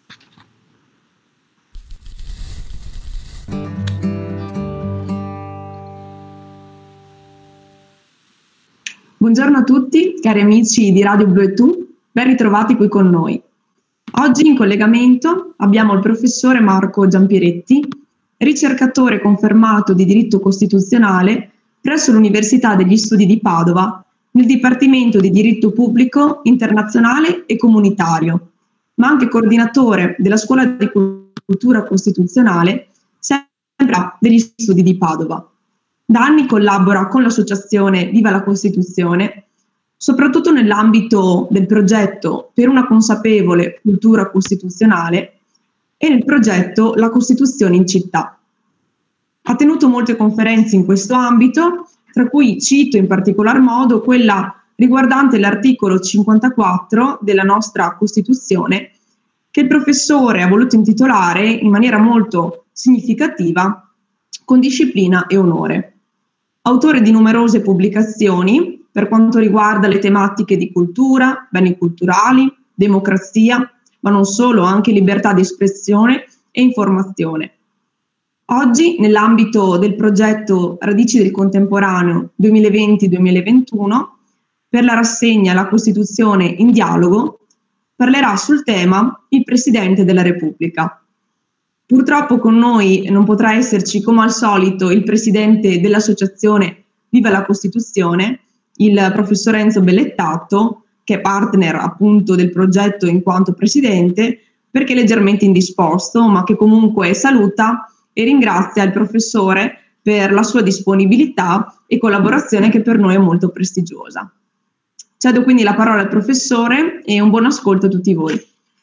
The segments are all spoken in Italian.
Buongiorno a tutti, cari amici di Radio Blu e Tu, ben ritrovati qui con noi. Oggi in collegamento abbiamo il professore Marco Giampiretti, ricercatore confermato di diritto costituzionale presso l'Università degli Studi di Padova, nel Dipartimento di Diritto Pubblico Internazionale e Comunitario, ma anche coordinatore della Scuola di Cultura Costituzionale, sempre degli Studi di Padova. Da anni collabora con l'associazione Viva la Costituzione, soprattutto nell'ambito del progetto per una consapevole cultura costituzionale e nel progetto La Costituzione in città. Ha tenuto molte conferenze in questo ambito, tra cui cito in particolar modo quella riguardante l'articolo 54 della nostra Costituzione, che il professore ha voluto intitolare in maniera molto significativa Con disciplina e onore. Autore di numerose pubblicazioni per quanto riguarda le tematiche di cultura, beni culturali, democrazia, ma non solo, anche libertà di espressione e informazione. Oggi, nell'ambito del progetto Radici del Contemporaneo 2020-2021, per la rassegna La Costituzione in dialogo, parlerà sul tema il Presidente della Repubblica. Purtroppo con noi non potrà esserci, come al solito, il presidente dell'associazione Viva la Costituzione, il professor Enzo Bellettato, che è partner appunto del progetto in quanto presidente, perché è leggermente indisposto, ma che comunque saluta e ringrazia il professore per la sua disponibilità e collaborazione che per noi è molto prestigiosa. Cedo quindi la parola al professore e un buon ascolto a tutti voi.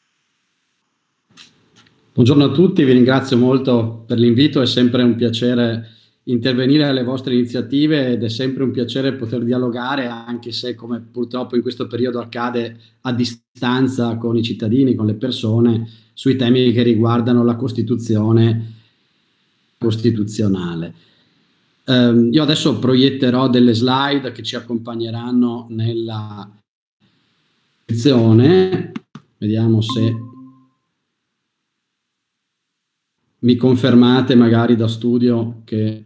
Buongiorno a tutti, vi ringrazio molto per l'invito, è sempre un piacere intervenire alle vostre iniziative ed è sempre un piacere poter dialogare, anche se come purtroppo in questo periodo accade a distanza con i cittadini, con le persone, sui temi che riguardano la Costituzione costituzionale. Io adesso proietterò delle slide che ci accompagneranno nella lezione, vediamo se mi confermate magari da studio che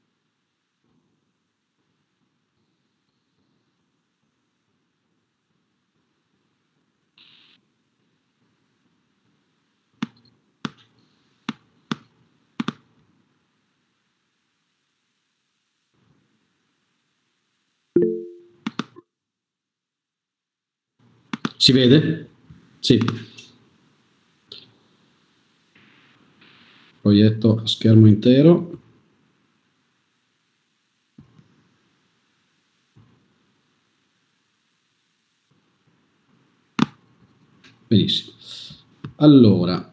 si vede? Sì. Proietto a schermo intero. Benissimo. Allora,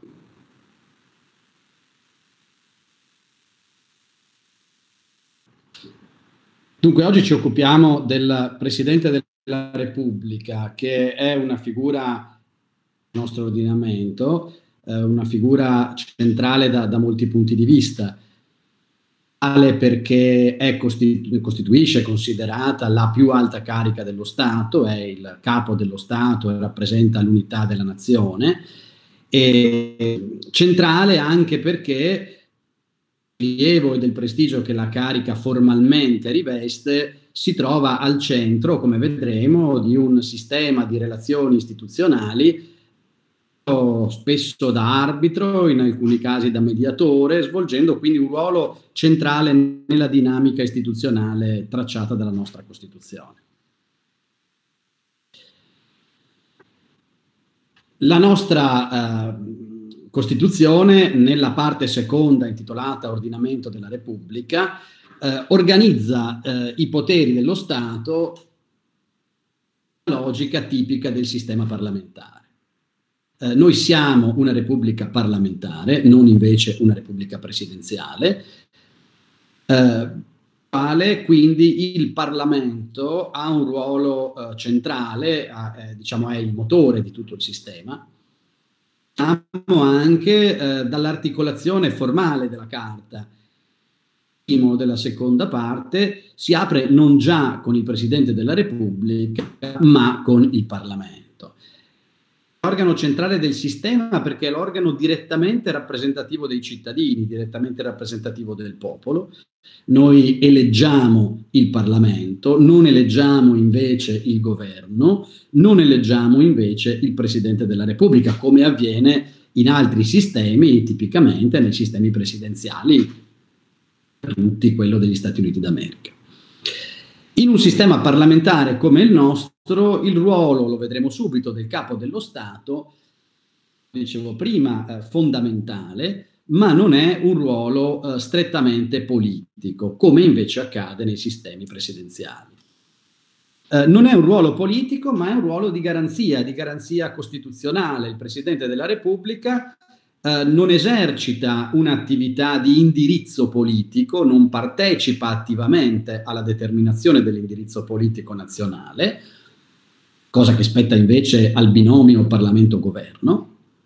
dunque oggi ci occupiamo del Presidente della Repubblica, che è una figura del nostro ordinamento, una figura centrale da molti punti di vista, perché costituisce, è considerata la più alta carica dello Stato, è il capo dello Stato e rappresenta l'unità della nazione, e centrale anche perché il rilievo e del prestigio che la carica formalmente riveste si trova al centro, come vedremo, di un sistema di relazioni istituzionali spesso da arbitro, in alcuni casi da mediatore, svolgendo quindi un ruolo centrale nella dinamica istituzionale tracciata dalla nostra Costituzione. La nostra Costituzione, nella parte seconda intitolata Ordinamento della Repubblica, organizza i poteri dello Stato in logica tipica del sistema parlamentare. Noi siamo una repubblica parlamentare, non invece una repubblica presidenziale, quindi il Parlamento ha un ruolo centrale, diciamo è il motore di tutto il sistema. Anche dall'articolazione formale della Carta, della seconda parte, si apre non già con il Presidente della Repubblica, ma con il Parlamento. l'organo centrale del sistema perché è l'organo direttamente rappresentativo dei cittadini, direttamente rappresentativo del popolo. Noi eleggiamo il Parlamento, non eleggiamo invece il governo, non eleggiamo invece il Presidente della Repubblica, come avviene in altri sistemi, tipicamente nei sistemi presidenziali, tutti quello degli Stati Uniti d'America. In un sistema parlamentare come il nostro, il ruolo, lo vedremo subito, del capo dello Stato, dicevo prima, fondamentale, ma non è un ruolo strettamente politico, come invece accade nei sistemi presidenziali. Non è un ruolo politico, ma è un ruolo di garanzia costituzionale. Il Presidente della Repubblica non esercita un'attività di indirizzo politico, non partecipa attivamente alla determinazione dell'indirizzo politico nazionale, cosa che spetta invece al binomio Parlamento-Governo,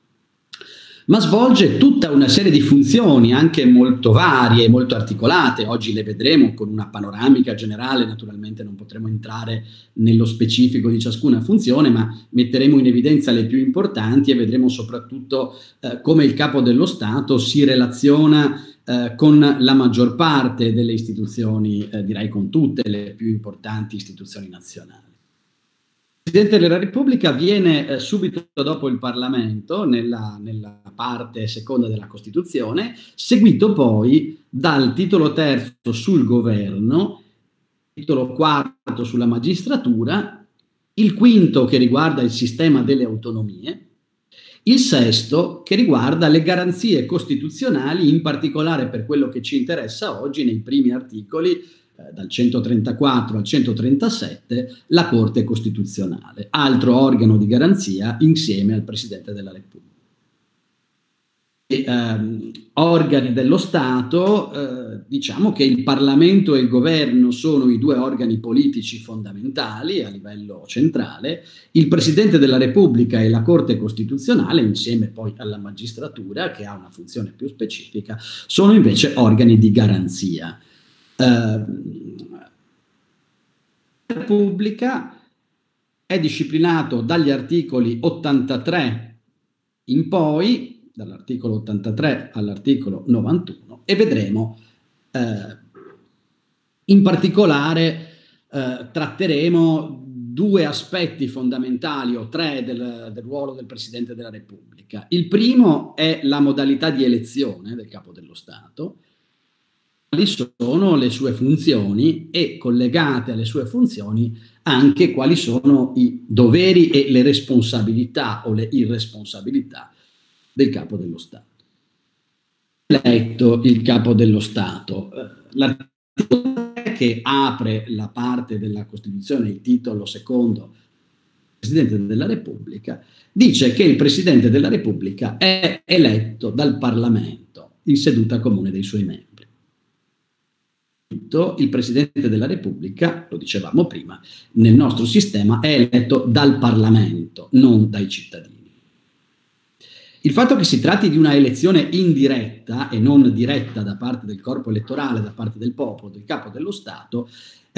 ma svolge tutta una serie di funzioni anche molto varie, molto articolate. Oggi le vedremo con una panoramica generale, naturalmente non potremo entrare nello specifico di ciascuna funzione, ma metteremo in evidenza le più importanti e vedremo soprattutto come il capo dello Stato si relaziona con la maggior parte delle istituzioni, direi con tutte le più importanti istituzioni nazionali. Il Presidente della Repubblica viene subito dopo il Parlamento, nella parte seconda della Costituzione, seguito poi dal titolo terzo sul governo, titolo quarto sulla magistratura, il quinto che riguarda il sistema delle autonomie, il sesto che riguarda le garanzie costituzionali, in particolare per quello che ci interessa oggi nei primi articoli, dal 134 al 137, la Corte Costituzionale, altro organo di garanzia insieme al Presidente della Repubblica. Organi dello Stato, diciamo che il Parlamento e il Governo sono i due organi politici fondamentali a livello centrale, il Presidente della Repubblica e la Corte Costituzionale, insieme poi alla magistratura, che ha una funzione più specifica, sono invece organi di garanzia. La Repubblica è disciplinato dagli articoli 83 in poi, dall'articolo 83 all'articolo 91, e vedremo in particolare tratteremo due aspetti fondamentali o tre del ruolo del Presidente della Repubblica. Il primo è la modalità di elezione del Capo dello Stato. Quali sono le sue funzioni e, collegate alle sue funzioni, anche quali sono i doveri e le responsabilità o le irresponsabilità del Capo dello Stato. Eletto il Capo dello Stato, l'articolo 3 che apre la parte della Costituzione, il titolo secondo, Presidente della Repubblica, dice che il Presidente della Repubblica è eletto dal Parlamento in seduta comune dei suoi membri. Il Presidente della Repubblica, lo dicevamo prima, nel nostro sistema è eletto dal Parlamento, non dai cittadini. Il fatto che si tratti di una elezione indiretta e non diretta da parte del corpo elettorale, da parte del popolo, del Capo dello Stato,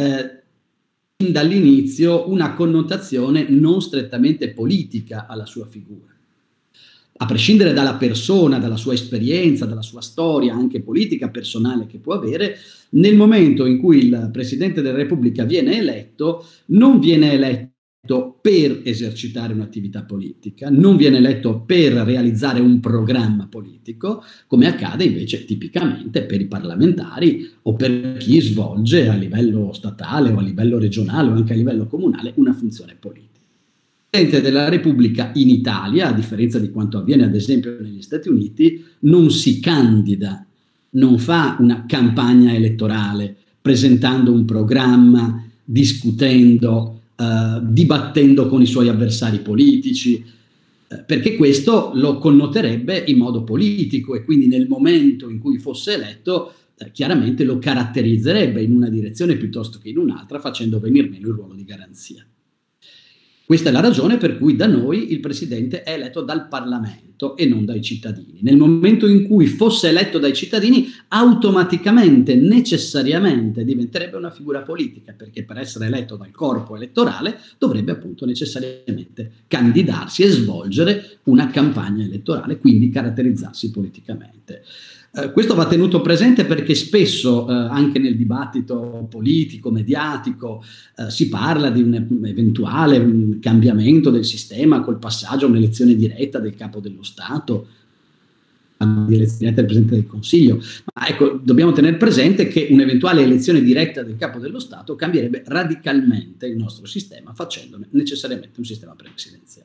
dall'inizio una connotazione non strettamente politica alla sua figura. A prescindere dalla persona, dalla sua esperienza, dalla sua storia anche politica, personale che può avere, nel momento in cui il Presidente della Repubblica viene eletto, non viene eletto per esercitare un'attività politica, non viene eletto per realizzare un programma politico, come accade invece tipicamente per i parlamentari o per chi svolge a livello statale o a livello regionale o anche a livello comunale una funzione politica. Il Presidente della Repubblica in Italia, a differenza di quanto avviene ad esempio negli Stati Uniti, non si candida, non fa una campagna elettorale presentando un programma, discutendo, dibattendo con i suoi avversari politici, perché questo lo connoterebbe in modo politico e quindi nel momento in cui fosse eletto chiaramente lo caratterizzerebbe in una direzione piuttosto che in un'altra, facendo venir meno il ruolo di garanzia. Questa è la ragione per cui da noi il Presidente è eletto dal Parlamento. eletto e non dai cittadini. Nel momento in cui fosse eletto dai cittadini, automaticamente, necessariamente diventerebbe una figura politica, perché per essere eletto dal corpo elettorale dovrebbe appunto necessariamente candidarsi e svolgere una campagna elettorale, quindi caratterizzarsi politicamente. Questo va tenuto presente perché spesso anche nel dibattito politico, mediatico, si parla di un eventuale cambiamento del sistema col passaggio a un'elezione diretta del capo dello Stato, di elezione diretta del Presidente del Consiglio. Ma ecco, dobbiamo tenere presente che un'eventuale elezione diretta del capo dello Stato cambierebbe radicalmente il nostro sistema, facendone necessariamente un sistema presidenziale.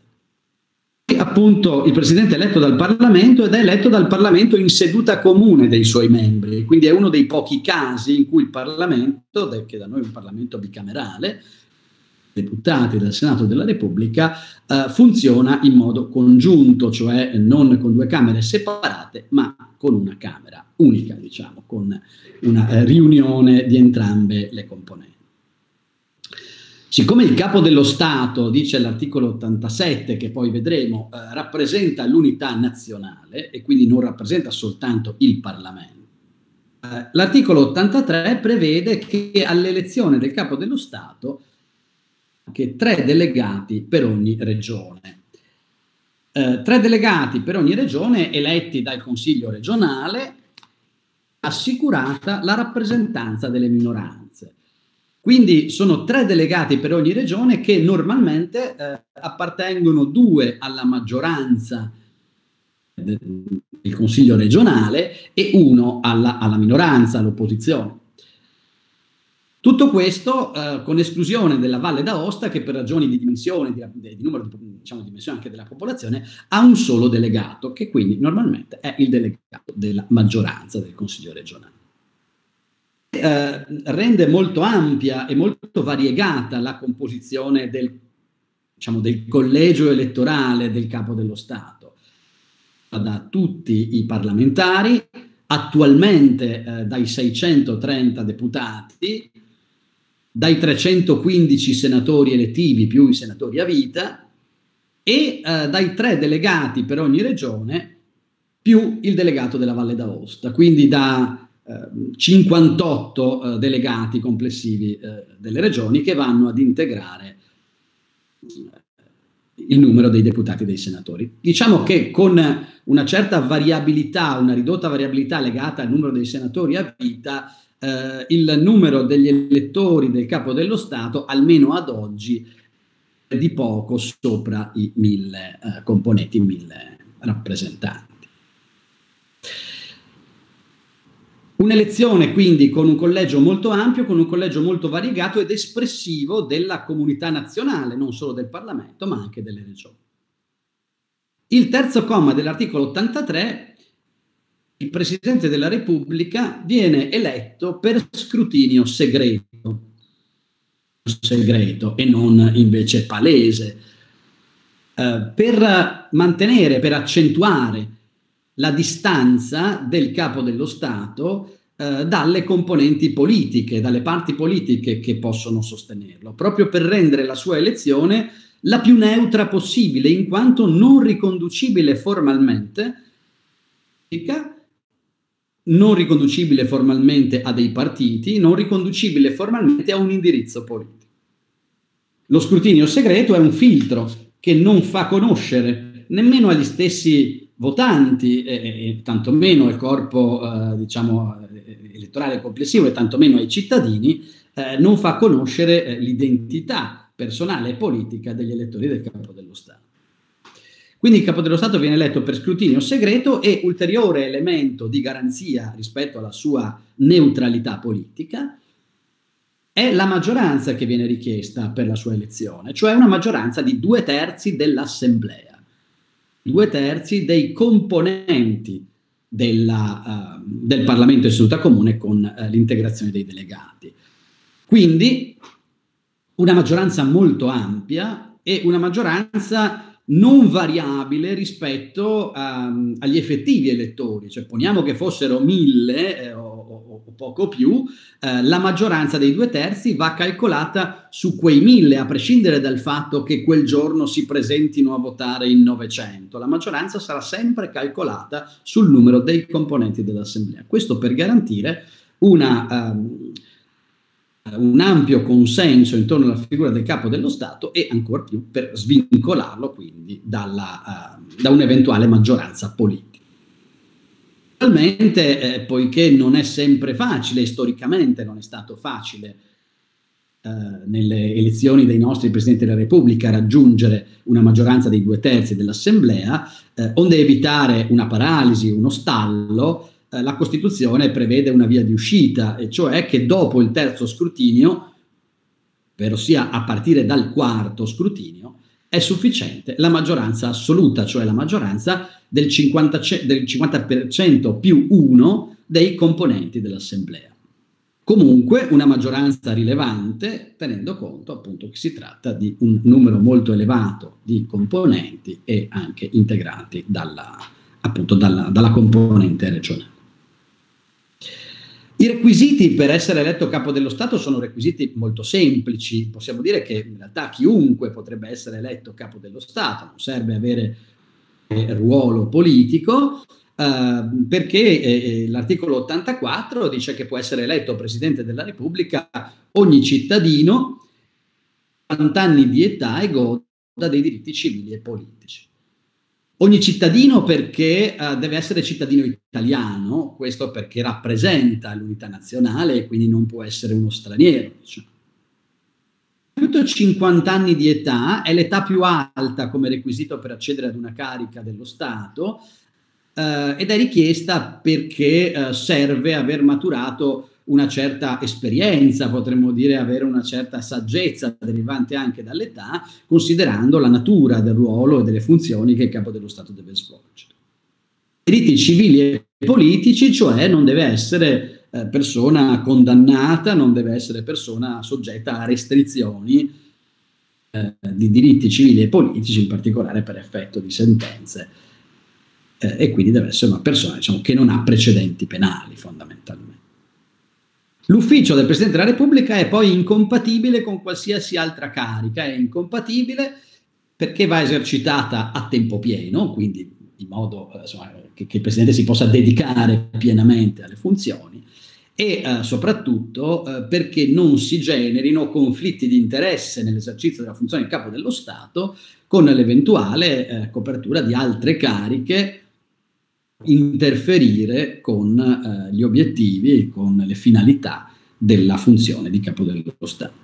Appunto il Presidente è eletto dal Parlamento ed è eletto dal Parlamento in seduta comune dei suoi membri, quindi è uno dei pochi casi in cui il Parlamento, che da noi è un Parlamento bicamerale, deputati del Senato della Repubblica, funziona in modo congiunto, cioè non con due Camere separate, ma con una Camera unica, diciamo, con una riunione di entrambe le componenti. Siccome il Capo dello Stato, dice l'articolo 87, che poi vedremo, rappresenta l'unità nazionale e quindi non rappresenta soltanto il Parlamento, l'articolo 83 prevede che all'elezione del Capo dello Stato anche 3 delegati per ogni regione. 3 delegati per ogni regione eletti dal Consiglio regionale, assicurata la rappresentanza delle minoranze. Quindi sono 3 delegati per ogni regione che normalmente appartengono 2 alla maggioranza del Consiglio regionale e 1 alla minoranza, all'opposizione. Tutto questo con esclusione della Valle d'Aosta, che per ragioni di dimensione, di numero, diciamo, dimensione anche della popolazione, ha un solo delegato, che quindi normalmente è il delegato della maggioranza del Consiglio regionale. Rende molto ampia e molto variegata la composizione del collegio elettorale del Capo dello Stato, da tutti i parlamentari, attualmente dai 630 deputati, dai 315 senatori elettivi più i senatori a vita e dai 3 delegati per ogni regione più il delegato della Valle d'Aosta, quindi da 58 delegati complessivi delle regioni che vanno ad integrare il numero dei deputati e dei senatori. Diciamo che con una certa variabilità, una ridotta variabilità legata al numero dei senatori a vita, il numero degli elettori del Capo dello Stato, almeno ad oggi, è di poco sopra i 1000 componenti, 1000 rappresentanti. Un'elezione quindi con un collegio molto ampio, con un collegio molto variegato ed espressivo della comunità nazionale, non solo del Parlamento, ma anche delle regioni. Il terzo comma dell'articolo 83, il Presidente della Repubblica viene eletto per scrutinio segreto e non invece palese, per mantenere, per accentuare la distanza del Capo dello Stato dalle componenti politiche, dalle parti politiche che possono sostenerlo, proprio per rendere la sua elezione la più neutra possibile, in quanto non riconducibile formalmente a dei partiti, non riconducibile formalmente a un indirizzo politico. Lo scrutinio segreto è un filtro che non fa conoscere nemmeno agli stessi votanti e tantomeno al corpo elettorale complessivo e tantomeno ai cittadini, non fa conoscere l'identità personale e politica degli elettori del Capo dello Stato. Quindi il Capo dello Stato viene eletto per scrutinio segreto e ulteriore elemento di garanzia rispetto alla sua neutralità politica è la maggioranza che viene richiesta per la sua elezione, cioè una maggioranza di 2/3 dell'Assemblea. 2/3 dei componenti del Parlamento in seduta comune con l'integrazione dei delegati. Quindi una maggioranza molto ampia e una maggioranza non variabile rispetto agli effettivi elettori, cioè poniamo che fossero 1000 o o poco più, la maggioranza dei 2/3 va calcolata su quei 1000, a prescindere dal fatto che quel giorno si presentino a votare in 900. La maggioranza sarà sempre calcolata sul numero dei componenti dell'Assemblea. Questo per garantire un ampio consenso intorno alla figura del capo dello Stato e ancor più per svincolarlo quindi da un'eventuale maggioranza politica. Naturalmente, poiché non è sempre facile, storicamente non è stato facile nelle elezioni dei nostri Presidenti della Repubblica raggiungere una maggioranza dei 2/3 dell'Assemblea, onde evitare una paralisi, uno stallo, la Costituzione prevede una via di uscita, e cioè che dopo il terzo scrutinio, ovvero sia a partire dal quarto scrutinio, è sufficiente la maggioranza assoluta, cioè la maggioranza del 50% più 1 dei componenti dell'Assemblea. Comunque una maggioranza rilevante, tenendo conto appunto che si tratta di un numero molto elevato di componenti e anche integrati dalla componente regionale. I requisiti per essere eletto capo dello Stato sono requisiti molto semplici. Possiamo dire che in realtà chiunque potrebbe essere eletto capo dello Stato, non serve avere ruolo politico, perché l'articolo 84 dice che può essere eletto Presidente della Repubblica ogni cittadino a 40 anni di età e goda dei diritti civili e politici. Ogni cittadino perché deve essere cittadino italiano, questo perché rappresenta l'unità nazionale e quindi non può essere uno straniero. Diciamo. 50 anni di età è l'età più alta come requisito per accedere ad una carica dello Stato ed è richiesta perché serve aver maturato una certa esperienza, potremmo dire avere una certa saggezza derivante anche dall'età, considerando la natura del ruolo e delle funzioni che il capo dello Stato deve svolgere. Diritti civili e politici, cioè non deve essere persona condannata, non deve essere persona soggetta a restrizioni di diritti civili e politici, in particolare per effetto di sentenze, e quindi deve essere una persona, diciamo, che non ha precedenti penali fondamentalmente. L'ufficio del Presidente della Repubblica è poi incompatibile con qualsiasi altra carica, è incompatibile perché va esercitata a tempo pieno, quindi in modo che il Presidente si possa dedicare pienamente alle funzioni, e soprattutto perché non si generino conflitti di interesse nell'esercizio della funzione di capo dello Stato con l'eventuale copertura di altre cariche, interferire con gli obiettivi, con le finalità della funzione di capo dello Stato.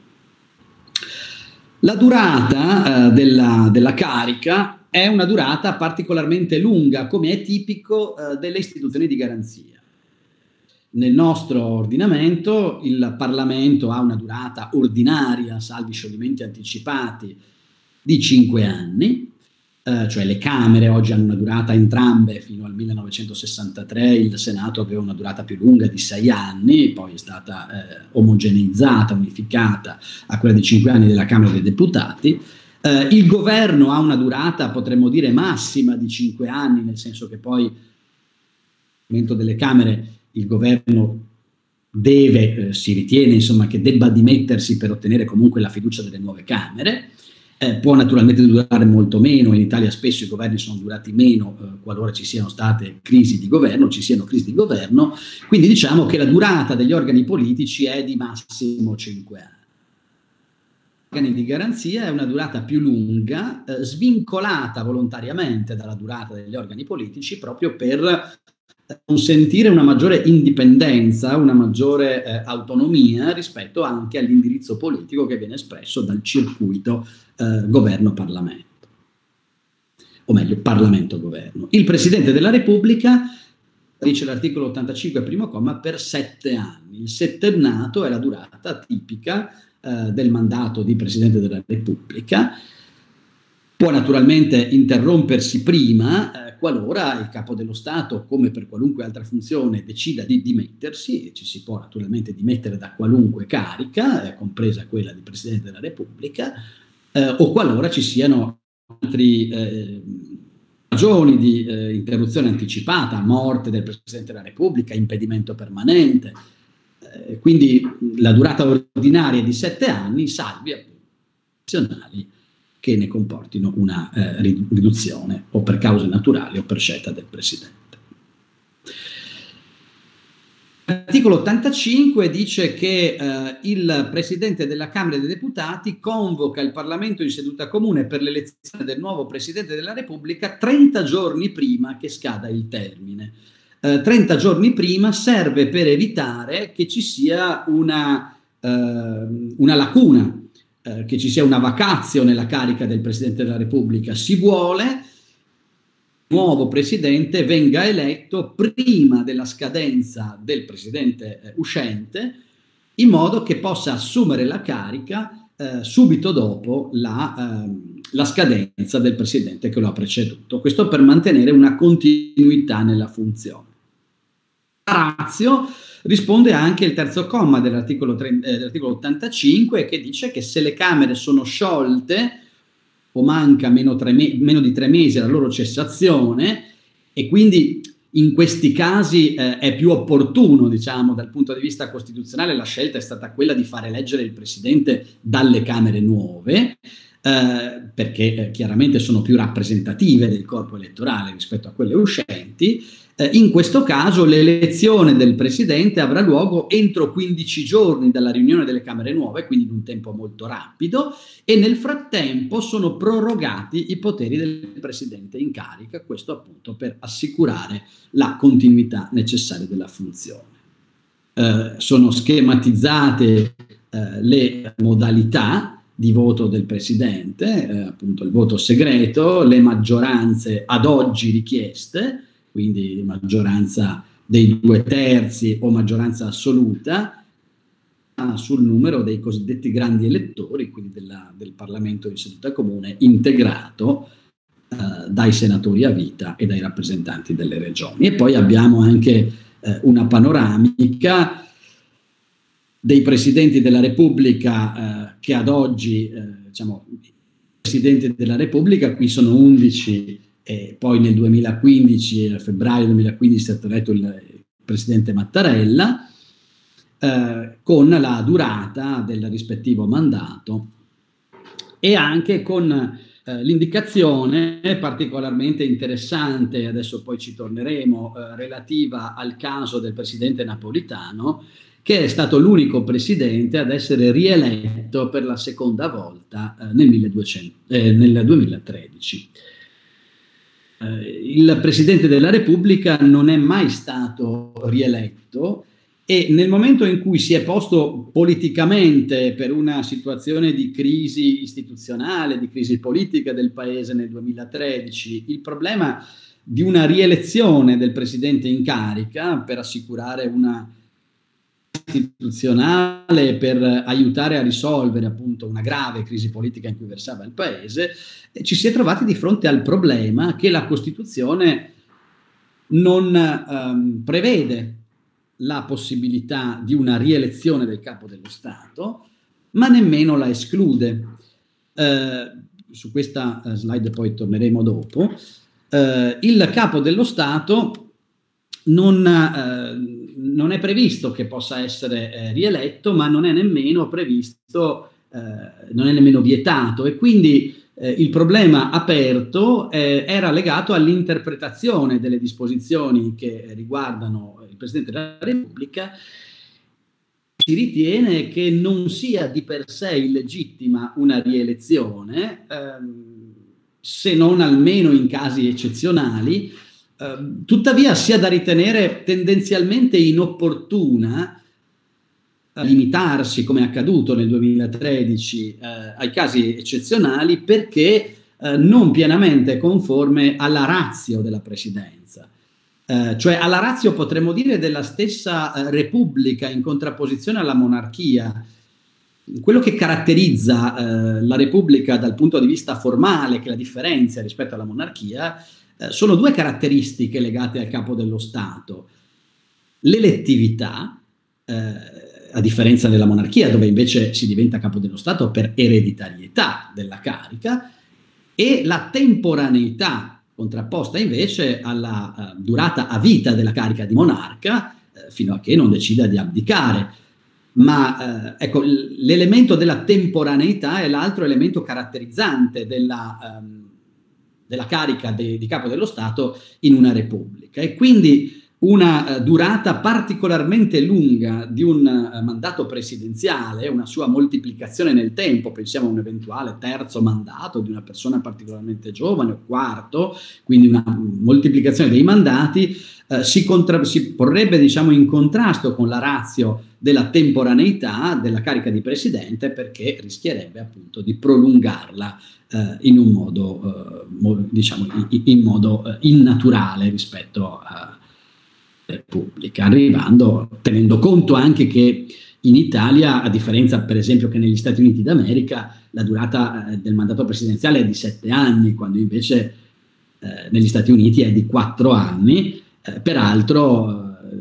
La durata della carica è una durata particolarmente lunga, come è tipico delle istituzioni di garanzia. Nel nostro ordinamento il Parlamento ha una durata ordinaria, salvi scioglimenti anticipati, di 5 anni, cioè le Camere oggi hanno una durata entrambe fino al 1963, il Senato aveva una durata più lunga di 6 anni, poi è stata omogeneizzata, unificata a quella di 5 anni della Camera dei Deputati. Il governo ha una durata, potremmo dire, massima di 5 anni, nel senso che poi nel momento delle Camere il governo si ritiene insomma che debba dimettersi per ottenere comunque la fiducia delle nuove Camere. Può naturalmente durare molto meno, in Italia spesso i governi sono durati meno qualora ci siano state crisi di governo, quindi diciamo che la durata degli organi politici è di massimo 5 anni. Gli organi di garanzia è una durata più lunga, svincolata volontariamente dalla durata degli organi politici, proprio per consentire una maggiore indipendenza, una maggiore autonomia rispetto anche all'indirizzo politico che viene espresso dal circuito governo-parlamento, o meglio Parlamento-governo. Il Presidente della Repubblica, dice l'articolo 85 primo comma, per 7 anni. Il settennato è la durata tipica del mandato di Presidente della Repubblica. Può naturalmente interrompersi prima qualora il capo dello Stato, come per qualunque altra funzione, decida di dimettersi, e ci si può naturalmente dimettere da qualunque carica, compresa quella di Presidente della Repubblica, o qualora ci siano ragioni di interruzione anticipata, morte del Presidente della Repubblica, impedimento permanente, quindi la durata ordinaria è di 7 anni, salvi appunto eccezionali che ne comportino una riduzione o per cause naturali o per scelta del Presidente. L'articolo 85 dice che il Presidente della Camera dei Deputati convoca il Parlamento in seduta comune per l'elezione del nuovo Presidente della Repubblica 30 giorni prima che scada il termine. 30 giorni prima serve per evitare che ci sia una lacuna, che ci sia una vacatio nella carica del Presidente della Repubblica. Si vuole nuovo presidente venga eletto prima della scadenza del presidente uscente, in modo che possa assumere la carica subito dopo la scadenza del presidente che lo ha preceduto. Questo per mantenere una continuità nella funzione. La ratio risponde anche il terzo comma dell'articolo 85, che dice che se le Camere sono sciolte o manca meno di 3 mesi alla loro cessazione, e quindi in questi casi è più opportuno, diciamo, dal punto di vista costituzionale, la scelta è stata quella di fare eleggere il Presidente dalle Camere nuove, perché chiaramente sono più rappresentative del corpo elettorale rispetto a quelle uscenti. In questo caso l'elezione del Presidente avrà luogo entro 15 giorni dalla riunione delle Camere nuove, quindi in un tempo molto rapido, e nel frattempo sono prorogati i poteri del Presidente in carica, questo appunto per assicurare la continuità necessaria della funzione. Sono schematizzate le modalità di voto del Presidente, appunto il voto segreto, le maggioranze ad oggi richieste, quindi maggioranza dei 2/3 o maggioranza assoluta, sul numero dei cosiddetti grandi elettori, quindi del Parlamento in seduta comune, integrato dai senatori a vita e dai rappresentanti delle regioni. E poi abbiamo anche una panoramica dei Presidenti della Repubblica che ad oggi, diciamo, Presidenti della Repubblica, qui sono 11, e poi nel 2015, a febbraio 2015, è stato eletto il Presidente Mattarella, con la durata del rispettivo mandato e anche con l'indicazione particolarmente interessante, adesso poi ci torneremo, relativa al caso del Presidente Napolitano, che è stato l'unico presidente ad essere rieletto per la seconda volta nel 2013. Il Presidente della Repubblica non è mai stato rieletto e nel momento in cui si è posto politicamente per una situazione di crisi istituzionale, di crisi politica del Paese nel 2013, il problema di una rielezione del Presidente in carica per assicurare una istituzionale, per aiutare a risolvere appunto una grave crisi politica in cui versava il Paese, ci si è trovati di fronte al problema che la Costituzione non prevede la possibilità di una rielezione del Capo dello Stato, ma nemmeno la esclude. Su questa slide poi torneremo dopo. Il Capo dello Stato non è previsto che possa essere rieletto, ma non è nemmeno previsto, non è nemmeno vietato, e quindi il problema aperto era legato all'interpretazione delle disposizioni che riguardano il Presidente della Repubblica. Si ritiene che non sia di per sé illegittima una rielezione, se non almeno in casi eccezionali. Tuttavia sia da ritenere tendenzialmente inopportuna limitarsi, come è accaduto nel 2013, ai casi eccezionali, perché non pienamente conforme alla ratio della presidenza, cioè alla ratio, potremmo dire, della stessa Repubblica in contrapposizione alla monarchia. Quello che caratterizza la Repubblica dal punto di vista formale, che la differenzia rispetto alla monarchia, sono due caratteristiche legate al Capo dello Stato: l'elettività, a differenza della monarchia, dove invece si diventa Capo dello Stato per ereditarietà della carica, e la temporaneità, contrapposta invece alla durata a vita della carica di monarca, fino a che non decida di abdicare. Ma ecco, l'elemento della temporaneità è l'altro elemento caratterizzante della carica di capo dello Stato in una repubblica, e quindi una durata particolarmente lunga di un mandato presidenziale, una sua moltiplicazione nel tempo, pensiamo a un eventuale terzo mandato di una persona particolarmente giovane o quarto, quindi una moltiplicazione dei mandati, si porrebbe, diciamo, in contrasto con la ratio della temporaneità della carica di presidente, perché rischierebbe appunto di prolungarla in un modo, diciamo, in modo innaturale rispetto a Repubblica, tenendo conto anche che in Italia, a differenza per esempio che negli Stati Uniti d'America, la durata del mandato presidenziale è di 7 anni, quando invece negli Stati Uniti è di 4 anni. Peraltro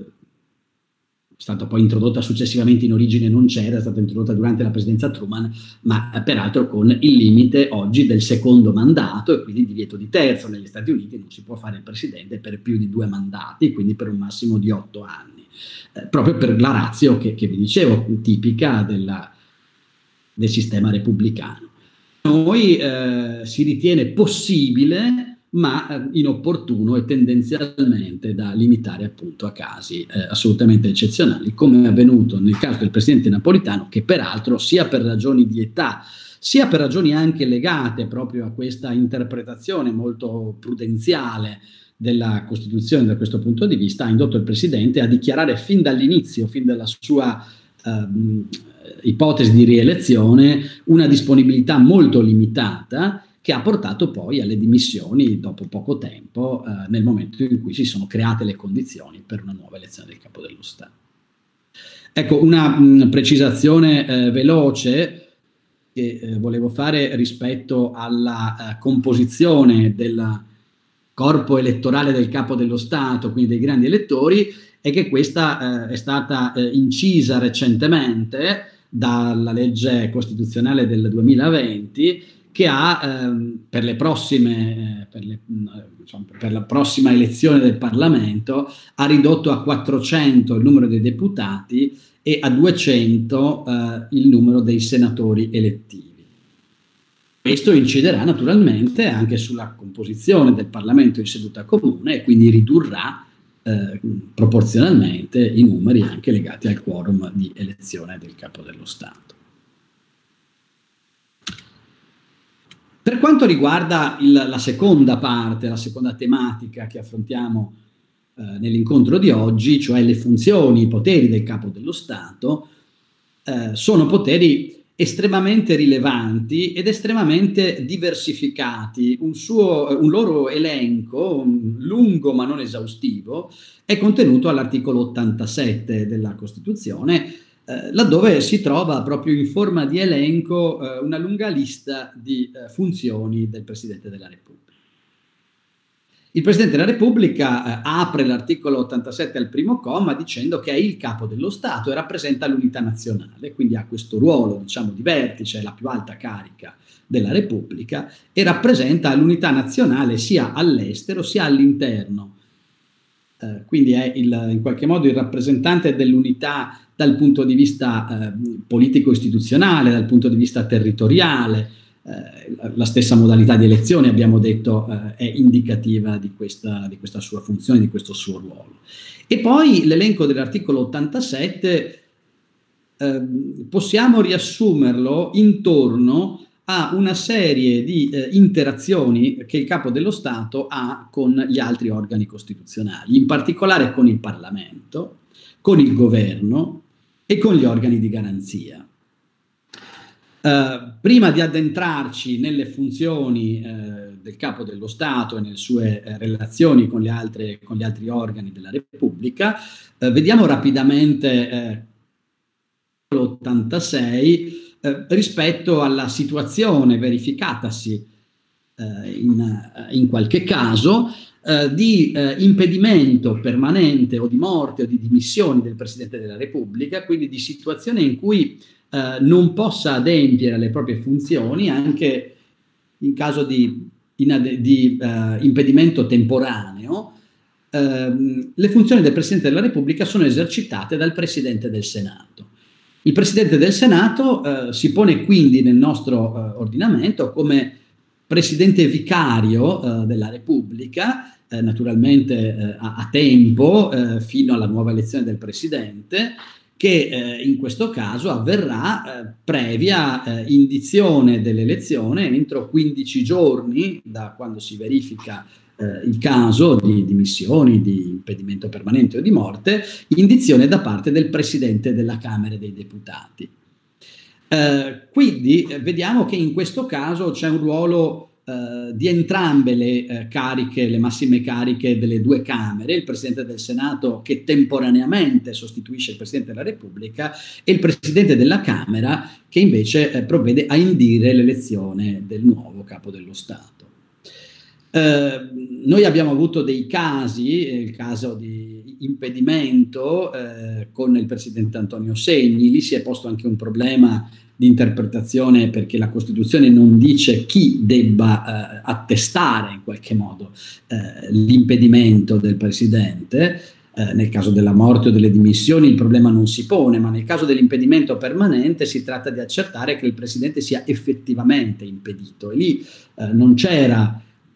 è stata poi introdotta successivamente, in origine non c'era, è stata introdotta durante la presidenza Truman, ma peraltro con il limite oggi del secondo mandato, e quindi divieto di terzo. Negli Stati Uniti non si può fare il presidente per più di 2 mandati, quindi per un massimo di 8 anni, proprio per la ratio che vi dicevo, tipica del sistema repubblicano. Noi si ritiene possibile, ma inopportuno e tendenzialmente da limitare appunto a casi assolutamente eccezionali, come è avvenuto nel caso del presidente Napolitano, che peraltro, sia per ragioni di età, sia per ragioni anche legate proprio a questa interpretazione molto prudenziale della Costituzione da questo punto di vista, ha indotto il presidente a dichiarare fin dall'inizio, fin dalla sua ipotesi di rielezione, una disponibilità molto limitata, che ha portato poi alle dimissioni dopo poco tempo, nel momento in cui si sono create le condizioni per una nuova elezione del Capo dello Stato. Ecco, una precisazione veloce che volevo fare rispetto alla composizione del corpo elettorale del Capo dello Stato, quindi dei grandi elettori, è che questa è stata incisa recentemente dalla legge costituzionale del 2020, che ha per la prossima elezione del Parlamento ha ridotto a 400 il numero dei deputati e a 200 il numero dei senatori elettivi. Questo inciderà naturalmente anche sulla composizione del Parlamento in seduta comune, e quindi ridurrà proporzionalmente i numeri anche legati al quorum di elezione del Capo dello Stato. Per quanto riguarda la seconda parte, la seconda tematica che affrontiamo nell'incontro di oggi, cioè le funzioni, i poteri del Capo dello Stato, sono poteri estremamente rilevanti ed estremamente diversificati. Un loro elenco, lungo ma non esaustivo, è contenuto all'articolo 87 della Costituzione, laddove si trova proprio in forma di elenco una lunga lista di funzioni del Presidente della Repubblica. Il Presidente della Repubblica apre l'articolo 87 al primo comma dicendo che è il Capo dello Stato e rappresenta l'unità nazionale, quindi ha questo ruolo, diciamo, di vertice, è la più alta carica della Repubblica e rappresenta l'unità nazionale sia all'estero sia all'interno. Quindi è in qualche modo il rappresentante dell'unità dal punto di vista politico-istituzionale, dal punto di vista territoriale. La stessa modalità di elezione, abbiamo detto, è indicativa di questa sua funzione, di questo suo ruolo. E poi l'elenco dell'articolo 87 possiamo riassumerlo intorno a una serie di interazioni che il Capo dello Stato ha con gli altri organi costituzionali, in particolare con il Parlamento, con il Governo e con gli organi di garanzia. Prima di addentrarci nelle funzioni del Capo dello Stato e nelle sue relazioni con gli altri organi della Repubblica, vediamo rapidamente l'86 rispetto alla situazione verificatasi in qualche caso di impedimento permanente o di morte o di dimissioni del Presidente della Repubblica, quindi di situazione in cui non possa adempiere alle proprie funzioni anche in caso di impedimento temporaneo, le funzioni del Presidente della Repubblica sono esercitate dal Presidente del Senato. Il Presidente del Senato si pone quindi nel nostro ordinamento come Presidente vicario della Repubblica, naturalmente a tempo, fino alla nuova elezione del Presidente, che in questo caso avverrà previa indizione dell'elezione entro 15 giorni da quando si verifica il caso di dimissioni, di impedimento permanente o di morte, indizione da parte del Presidente della Camera dei Deputati. Quindi vediamo che in questo caso c'è un ruolo di entrambe le cariche, le massime cariche delle due Camere, il Presidente del Senato che temporaneamente sostituisce il Presidente della Repubblica e il Presidente della Camera che invece provvede a indire l'elezione del nuovo Capo dello Stato. Noi abbiamo avuto dei casi, il caso di impedimento con il Presidente Antonio Segni, lì si è posto anche un problema di interpretazione perché la Costituzione non dice chi debba attestare in qualche modo l'impedimento del Presidente. Nel caso della morte o delle dimissioni il problema non si pone, ma nel caso dell'impedimento permanente si tratta di accertare che il Presidente sia effettivamente impedito e lì non c'era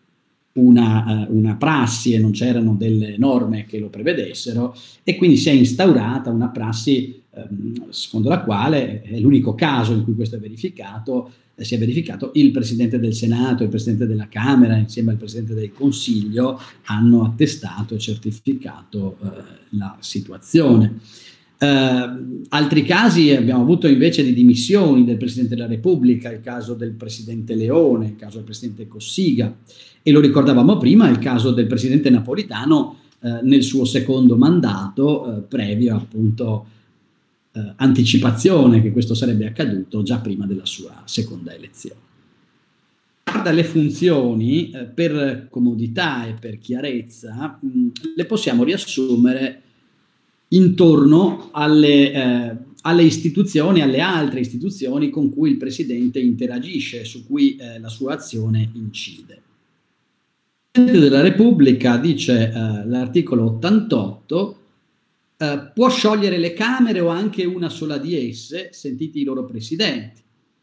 una prassi e non c'erano delle norme che lo prevedessero e quindi si è instaurata una prassi secondo la quale è l'unico caso in cui questo è verificato, si è verificato, il Presidente del Senato e il Presidente della Camera insieme al Presidente del Consiglio hanno attestato e certificato la situazione. Altri casi abbiamo avuto invece di dimissioni del Presidente della Repubblica, il caso del Presidente Leone, il caso del Presidente Cossiga e lo ricordavamo prima, il caso del Presidente Napolitano nel suo secondo mandato, previo appunto anticipazione che questo sarebbe accaduto già prima della sua seconda elezione. Guarda le funzioni, per comodità e per chiarezza, le possiamo riassumere intorno alle istituzioni, alle altre istituzioni con cui il Presidente interagisce, su cui la sua azione incide. Il Presidente della Repubblica, dice l'articolo 88, può sciogliere le Camere o anche una sola di esse, sentiti i loro presidenti.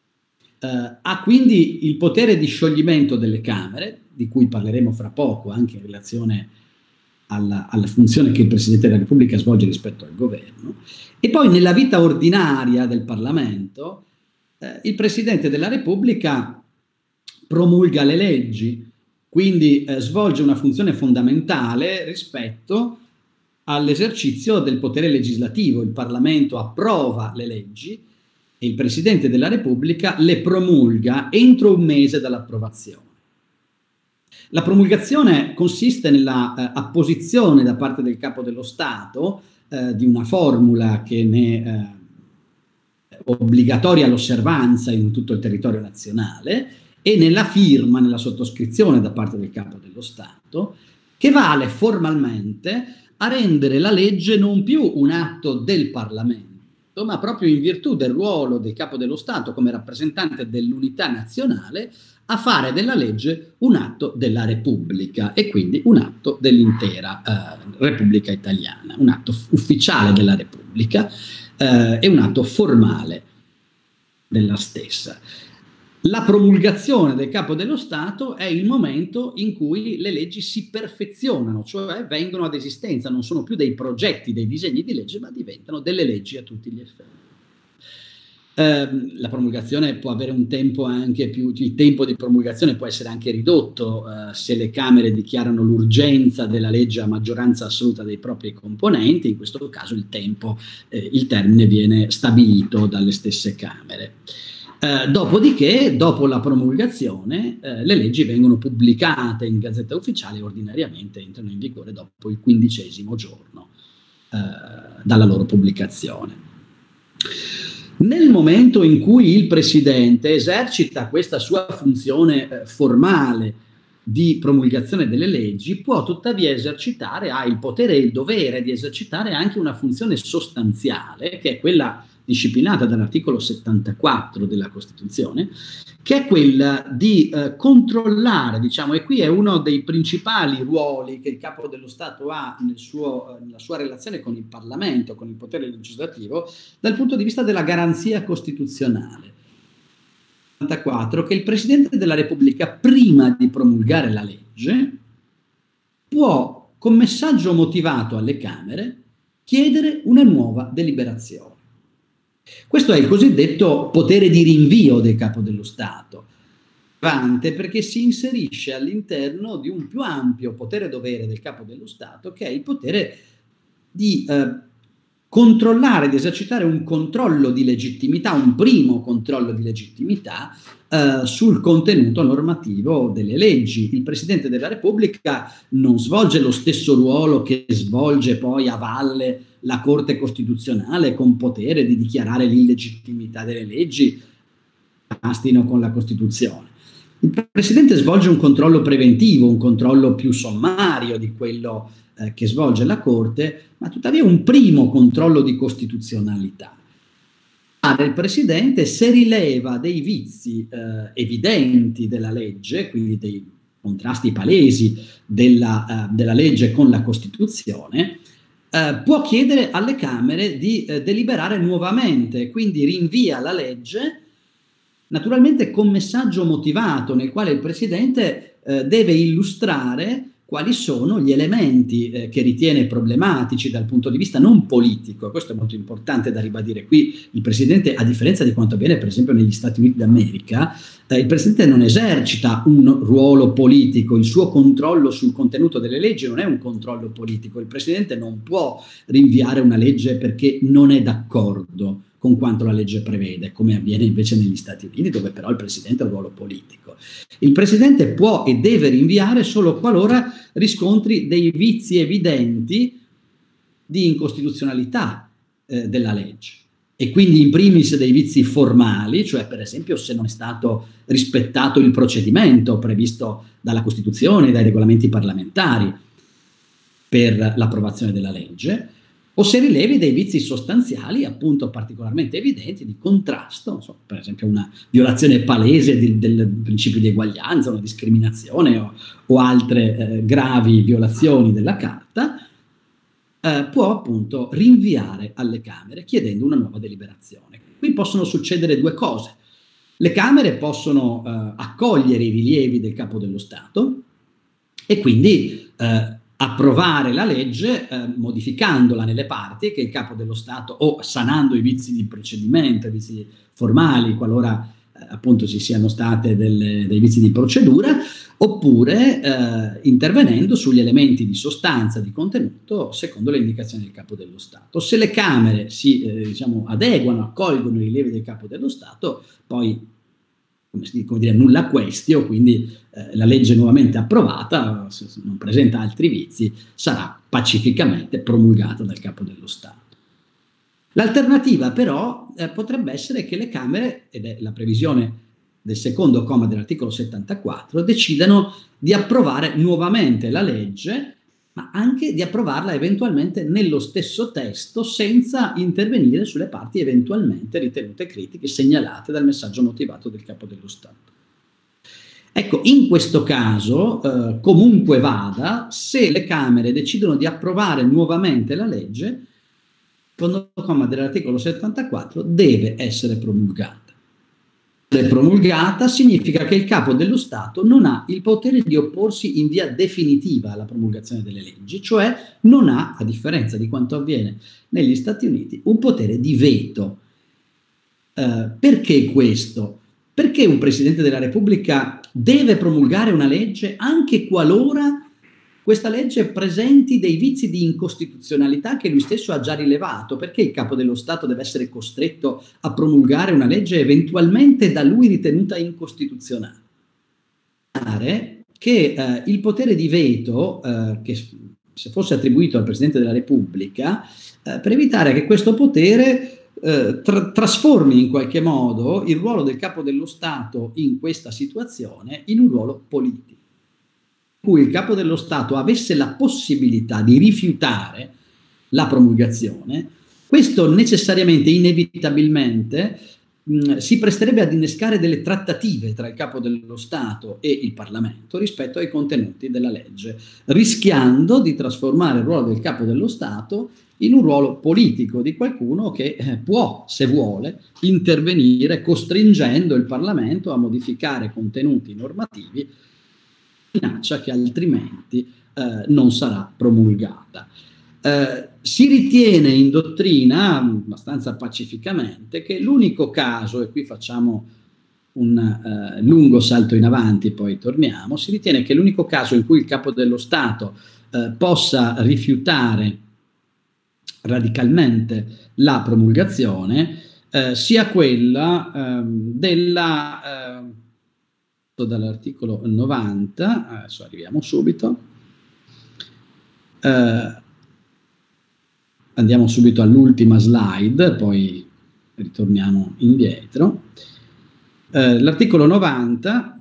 Ha quindi il potere di scioglimento delle Camere, di cui parleremo fra poco anche in relazione alla funzione che il Presidente della Repubblica svolge rispetto al governo, e poi nella vita ordinaria del Parlamento il Presidente della Repubblica promulga le leggi, quindi svolge una funzione fondamentale rispetto all'esercizio del potere legislativo. Il Parlamento approva le leggi e il Presidente della Repubblica le promulga entro un mese dall'approvazione. La promulgazione consiste nella apposizione da parte del Capo dello Stato di una formula che ne è obbligatoria all'osservanza in tutto il territorio nazionale e nella firma, nella sottoscrizione da parte del Capo dello Stato, che vale formalmente a rendere la legge non più un atto del Parlamento, ma proprio in virtù del ruolo del Capo dello Stato come rappresentante dell'unità nazionale, a fare della legge un atto della Repubblica e quindi un atto dell'intera Repubblica Italiana, un atto ufficiale della Repubblica e un atto formale della stessa. La promulgazione del Capo dello Stato è il momento in cui le leggi si perfezionano, cioè vengono ad esistenza, non sono più dei progetti, dei disegni di legge, ma diventano delle leggi a tutti gli effetti. La promulgazione può avere un tempo anche più, il tempo di promulgazione può essere anche ridotto se le Camere dichiarano l'urgenza della legge a maggioranza assoluta dei propri componenti, in questo caso il termine viene stabilito dalle stesse Camere. Dopodiché, dopo la promulgazione, le leggi vengono pubblicate in Gazzetta Ufficiale e ordinariamente entrano in vigore dopo il 15° giorno dalla loro pubblicazione. Nel momento in cui il Presidente esercita questa sua funzione formale di promulgazione delle leggi, può tuttavia ha il potere e il dovere di esercitare anche una funzione sostanziale, che è quella disciplinata dall'articolo 74 della Costituzione, che è quella di controllare, diciamo, e qui è uno dei principali ruoli che il Capo dello Stato ha nella sua relazione con il Parlamento, con il potere legislativo, dal punto di vista della garanzia costituzionale. Che il Presidente della Repubblica, prima di promulgare la legge, può, con messaggio motivato alle Camere, chiedere una nuova deliberazione. Questo è il cosiddetto potere di rinvio del Capo dello Stato, perché si inserisce all'interno di un più ampio potere-dovere del Capo dello Stato, che è il potere di controllare, di esercitare un controllo di legittimità, un primo controllo di legittimità sul contenuto normativo delle leggi. Il Presidente della Repubblica non svolge lo stesso ruolo che svolge poi a valle la Corte Costituzionale, con potere di dichiarare l'illegittimità delle leggi che contrastino con la Costituzione. Il Presidente svolge un controllo preventivo, un controllo più sommario di quello che svolge la Corte, ma tuttavia un primo controllo di costituzionalità. Il Presidente, se rileva dei vizi evidenti della legge, quindi dei contrasti palesi della legge con la Costituzione, può chiedere alle Camere di deliberare nuovamente, quindi rinvia la legge, naturalmente con messaggio motivato, nel quale il Presidente deve illustrare quali sono gli elementi che ritiene problematici dal punto di vista non politico. Questo è molto importante da ribadire. Qui il Presidente, a differenza di quanto avviene per esempio negli Stati Uniti d'America, il Presidente non esercita un ruolo politico, il suo controllo sul contenuto delle leggi non è un controllo politico. Il Presidente non può rinviare una legge perché non è d'accordo con quanto la legge prevede, come avviene invece negli Stati Uniti, dove però il Presidente ha un ruolo politico. Il Presidente può e deve rinviare solo qualora riscontri dei vizi evidenti di incostituzionalità della legge, e quindi in primis dei vizi formali, cioè per esempio se non è stato rispettato il procedimento previsto dalla Costituzione, dai regolamenti parlamentari per l'approvazione della legge, o se rilevi dei vizi sostanziali, appunto particolarmente evidenti, di contrasto, per esempio una violazione palese del principio di eguaglianza, una discriminazione o altre gravi violazioni della Carta, può appunto rinviare alle Camere chiedendo una nuova deliberazione. Qui possono succedere due cose. Le Camere possono accogliere i rilievi del Capo dello Stato e quindi approvare la legge modificandola nelle parti che il Capo dello Stato, o sanando i vizi di procedimento, i vizi formali, qualora appunto ci siano state dei vizi di procedura, oppure intervenendo sugli elementi di sostanza, di contenuto, secondo le indicazioni del Capo dello Stato. Se le Camere si adeguano, accolgono i rilievi del Capo dello Stato, poi come dire, nulla questio, quindi la legge nuovamente approvata, se non presenta altri vizi, sarà pacificamente promulgata dal Capo dello Stato. L'alternativa però potrebbe essere che le Camere, ed è la previsione del secondo comma dell'articolo 74, decidano di approvare nuovamente la legge, ma anche di approvarla eventualmente nello stesso testo senza intervenire sulle parti eventualmente ritenute critiche segnalate dal messaggio motivato del Capo dello Stato. Ecco, in questo caso, comunque vada, se le Camere decidono di approvare nuovamente la legge, il secondo comma dell'articolo 74 deve essere promulgata. Promulgata significa che il Capo dello Stato non ha il potere di opporsi in via definitiva alla promulgazione delle leggi, cioè non ha, a differenza di quanto avviene negli Stati Uniti, un potere di veto. Perché questo? Perché un Presidente della Repubblica deve promulgare una legge anche qualora questa legge presenti dei vizi di incostituzionalità che lui stesso ha già rilevato? Perché il Capo dello Stato deve essere costretto a promulgare una legge eventualmente da lui ritenuta incostituzionale? Che il potere di veto, che se fosse attribuito al Presidente della Repubblica, per evitare che questo potere trasformi in qualche modo il ruolo del Capo dello Stato in questa situazione in un ruolo politico, cui il Capo dello Stato avesse la possibilità di rifiutare la promulgazione Questo necessariamente, inevitabilmente, si presterebbe ad innescare delle trattative tra il Capo dello Stato e il Parlamento rispetto ai contenuti della legge, rischiando di trasformare il ruolo del Capo dello Stato in un ruolo politico di qualcuno che può, se vuole, intervenire costringendo il Parlamento a modificare contenuti normativi, minaccia che altrimenti non sarà promulgata. Si ritiene in dottrina, abbastanza pacificamente, che l'unico caso, e qui facciamo un lungo salto in avanti, poi torniamo, si ritiene che l'unico caso in cui il Capo dello Stato possa rifiutare radicalmente la promulgazione sia quella dall'articolo 90, adesso arriviamo subito, andiamo subito all'ultima slide, poi ritorniamo indietro. L'articolo 90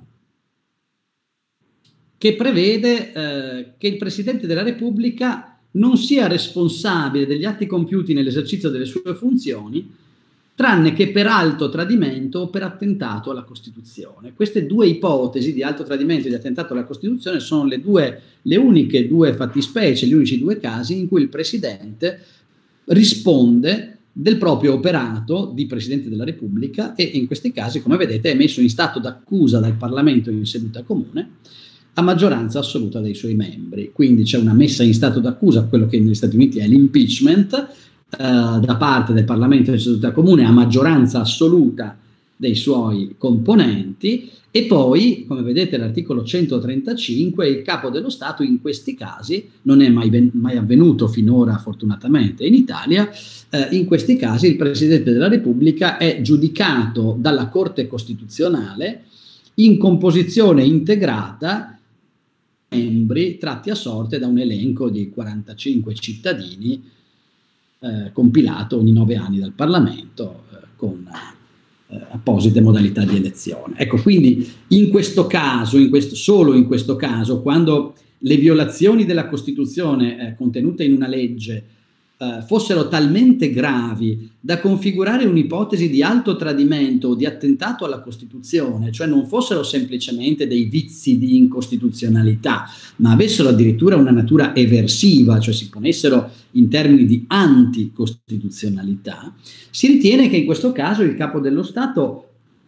che prevede che il Presidente della Repubblica non sia responsabile degli atti compiuti nell'esercizio delle sue funzioni, tranne che per alto tradimento o per attentato alla Costituzione. Queste due ipotesi di alto tradimento e di attentato alla Costituzione sono le uniche due fattispecie, gli unici due casi in cui il Presidente risponde del proprio operato di Presidente della Repubblica, e in questi casi, come vedete, è messo in stato d'accusa dal Parlamento in seduta comune a maggioranza assoluta dei suoi membri. Quindi c'è una messa in stato d'accusa, quello che negli Stati Uniti è l'impeachment, da parte del Parlamento in seduta comune a maggioranza assoluta dei suoi componenti, e poi, come vedete, l'articolo 135, il Capo dello Stato in questi casi, non è mai avvenuto finora fortunatamente in Italia, in questi casi il Presidente della Repubblica è giudicato dalla Corte Costituzionale in composizione integrata membri tratti a sorte da un elenco di 45 cittadini compilato ogni 9 anni dal Parlamento con apposite modalità di elezione. Ecco, quindi in questo caso, solo in questo caso, quando le violazioni della Costituzione contenute in una legge fossero talmente gravi da configurare un'ipotesi di alto tradimento o di attentato alla Costituzione, cioè non fossero semplicemente dei vizi di incostituzionalità, ma avessero addirittura una natura eversiva, cioè si ponessero in termini di anticostituzionalità, si ritiene che in questo caso il Capo dello Stato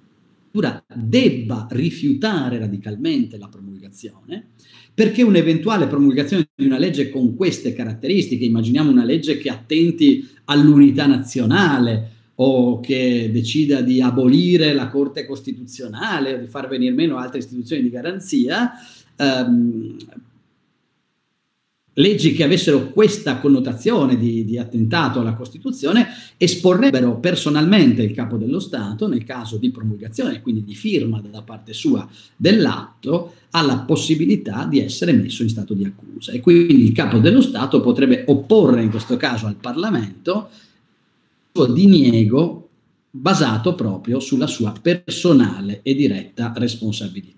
debba rifiutare radicalmente la promulgazione, perché un'eventuale promulgazione di una legge con queste caratteristiche, immaginiamo una legge che attenti all'unità nazionale o che decida di abolire la Corte Costituzionale o di far venir meno altre istituzioni di garanzia, leggi che avessero questa connotazione di attentato alla Costituzione esporrebbero personalmente il Capo dello Stato, nel caso di promulgazione, quindi di firma da parte sua dell'atto, alla possibilità di essere messo in stato di accusa. E quindi il Capo dello Stato potrebbe opporre in questo caso al Parlamento il suo diniego basato proprio sulla sua personale e diretta responsabilità.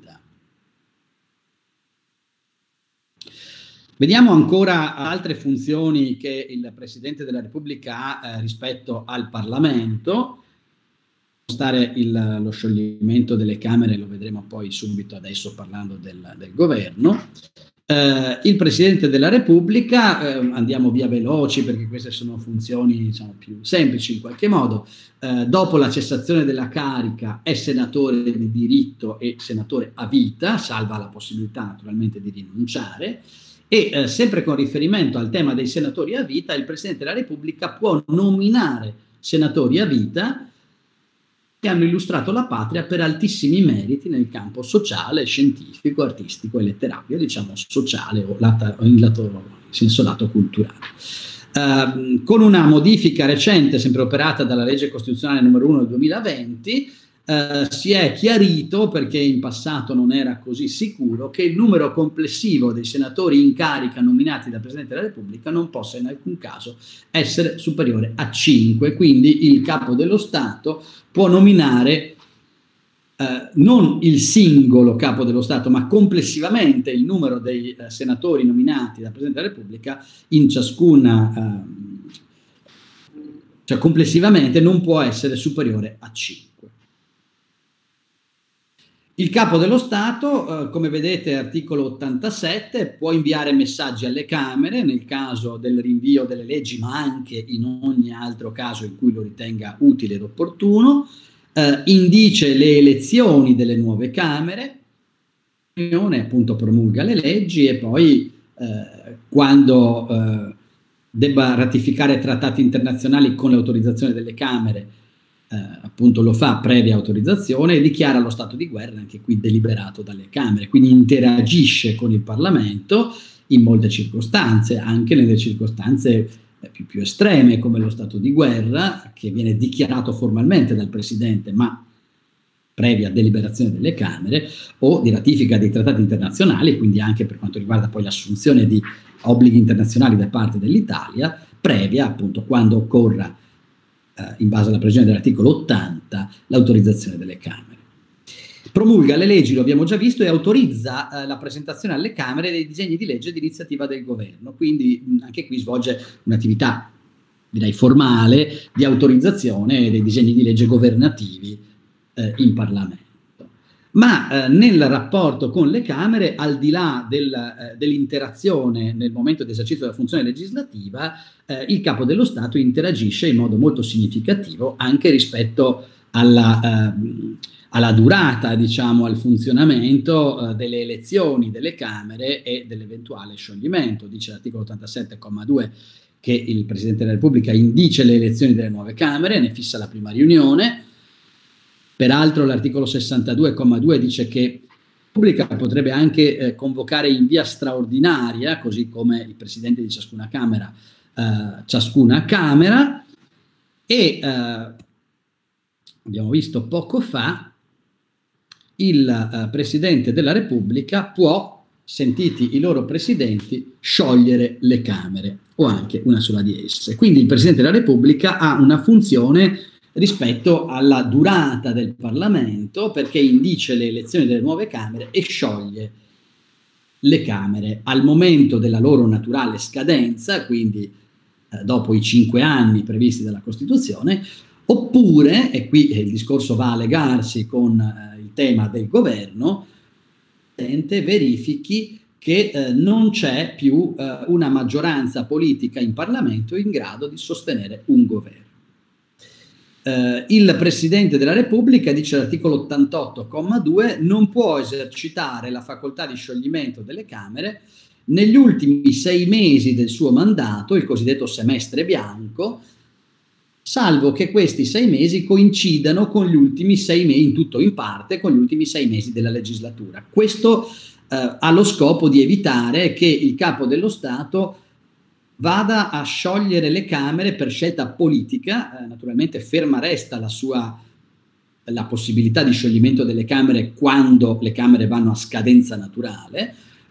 Vediamo ancora altre funzioni che il Presidente della Repubblica ha rispetto al Parlamento. Stare lo scioglimento delle Camere, lo vedremo poi subito adesso parlando del governo. Il Presidente della Repubblica, andiamo via veloci perché queste sono funzioni, diciamo, più semplici in qualche modo, dopo la cessazione della carica è senatore di diritto e senatore a vita, salva la possibilità naturalmente di rinunciare. E sempre con riferimento al tema dei senatori a vita, il Presidente della Repubblica può nominare senatori a vita che hanno illustrato la patria per altissimi meriti nel campo sociale, scientifico, artistico e letterario, diciamo sociale o in senso lato culturale. Con una modifica recente, sempre operata dalla legge costituzionale numero 1 del 2020, si è chiarito, perché in passato non era così sicuro, che il numero complessivo dei senatori in carica nominati dal Presidente della Repubblica non possa in alcun caso essere superiore a 5, quindi il Capo dello Stato può nominare non il singolo Capo dello Stato, ma complessivamente il numero dei senatori nominati dal Presidente della Repubblica in ciascuna cioè complessivamente non può essere superiore a 5. Il Capo dello Stato, come vedete, articolo 87, può inviare messaggi alle Camere nel caso del rinvio delle leggi, ma anche in ogni altro caso in cui lo ritenga utile ed opportuno, indice le elezioni delle nuove Camere, l'Unione appunto promulga le leggi e poi quando debba ratificare trattati internazionali con l'autorizzazione delle Camere, appunto lo fa previa autorizzazione e dichiara lo stato di guerra, anche qui deliberato dalle Camere, quindi interagisce con il Parlamento in molte circostanze, anche nelle circostanze più estreme come lo stato di guerra, che viene dichiarato formalmente dal Presidente ma previa deliberazione delle Camere, o di ratifica dei trattati internazionali, quindi anche per quanto riguarda poi l'assunzione di obblighi internazionali da parte dell'Italia, previa appunto quando occorra, in base alla previsione dell'articolo 80, l'autorizzazione delle Camere. Promulga le leggi, lo abbiamo già visto, e autorizza la presentazione alle Camere dei disegni di legge di iniziativa del governo, quindi anche qui svolge un'attività, direi formale, di autorizzazione dei disegni di legge governativi in Parlamento. Ma nel rapporto con le Camere, al di là dell'interazione nel momento di esercizio della funzione legislativa, il Capo dello Stato interagisce in modo molto significativo anche rispetto alla durata, diciamo, al funzionamento delle elezioni delle Camere e dell'eventuale scioglimento. Dice l'articolo 87,2 che il Presidente della Repubblica indice le elezioni delle nuove Camere, ne fissa la prima riunione. Peraltro l'articolo 62,2 dice che la Repubblica potrebbe anche convocare in via straordinaria, così come il Presidente di ciascuna Camera, e abbiamo visto poco fa, il Presidente della Repubblica può, sentiti i loro presidenti, sciogliere le Camere o anche una sola di esse. Quindi il Presidente della Repubblica ha una funzione rispetto alla durata del Parlamento, perché indice le elezioni delle nuove Camere e scioglie le Camere al momento della loro naturale scadenza, quindi dopo i 5 anni previsti dalla Costituzione, oppure, e qui il discorso va a legarsi con il tema del governo, verifichi che non c'è più una maggioranza politica in Parlamento in grado di sostenere un governo. Il Presidente della Repubblica, dice l'articolo 88,2, non può esercitare la facoltà di scioglimento delle Camere negli ultimi 6 mesi del suo mandato, il cosiddetto semestre bianco, salvo che questi 6 mesi coincidano con gli ultimi 6 mesi, in tutto o in parte, con gli ultimi 6 mesi della legislatura. Questo ha lo scopo di evitare che il Capo dello Stato vada a sciogliere le Camere per scelta politica. Naturalmente ferma resta la possibilità di scioglimento delle Camere quando le Camere vanno a scadenza naturale,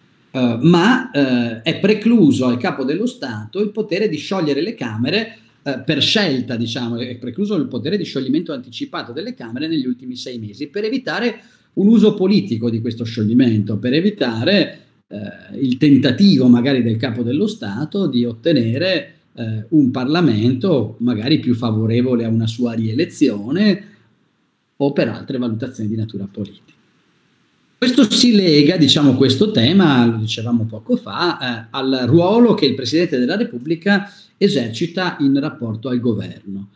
ma è precluso al Capo dello Stato il potere di sciogliere le Camere per scelta, diciamo, è precluso il potere di scioglimento anticipato delle Camere negli ultimi 6 mesi, per evitare un uso politico di questo scioglimento, per evitare il tentativo magari del Capo dello Stato di ottenere un Parlamento magari più favorevole a una sua rielezione o per altre valutazioni di natura politica. Questo si lega, diciamo, questo tema, lo dicevamo poco fa, al ruolo che il Presidente della Repubblica esercita in rapporto al governo.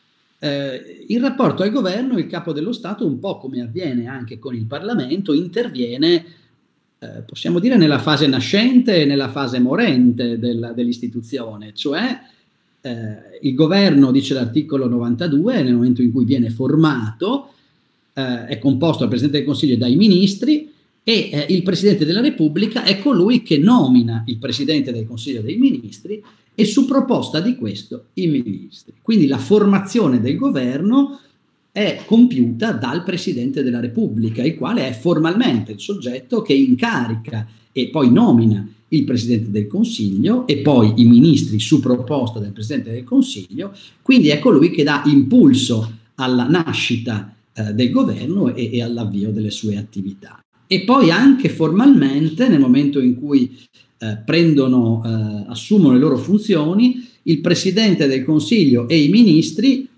In rapporto al governo, il Capo dello Stato, un po' come avviene anche con il Parlamento, interviene, possiamo dire, nella fase nascente e nella fase morente dell'istituzione, cioè il governo, dice l'articolo 92, nel momento in cui viene formato, è composto dal Presidente del Consiglio e dai ministri, e il Presidente della Repubblica è colui che nomina il Presidente del Consiglio dei Ministri e su proposta di questo i ministri. Quindi la formazione del governo è compiuta dal Presidente della Repubblica, il quale è formalmente il soggetto che incarica e poi nomina il Presidente del Consiglio e poi i ministri su proposta del Presidente del Consiglio, quindi è colui che dà impulso alla nascita del governo e all'avvio delle sue attività. E poi anche formalmente, nel momento in cui assumono le loro funzioni, il Presidente del Consiglio e i ministri,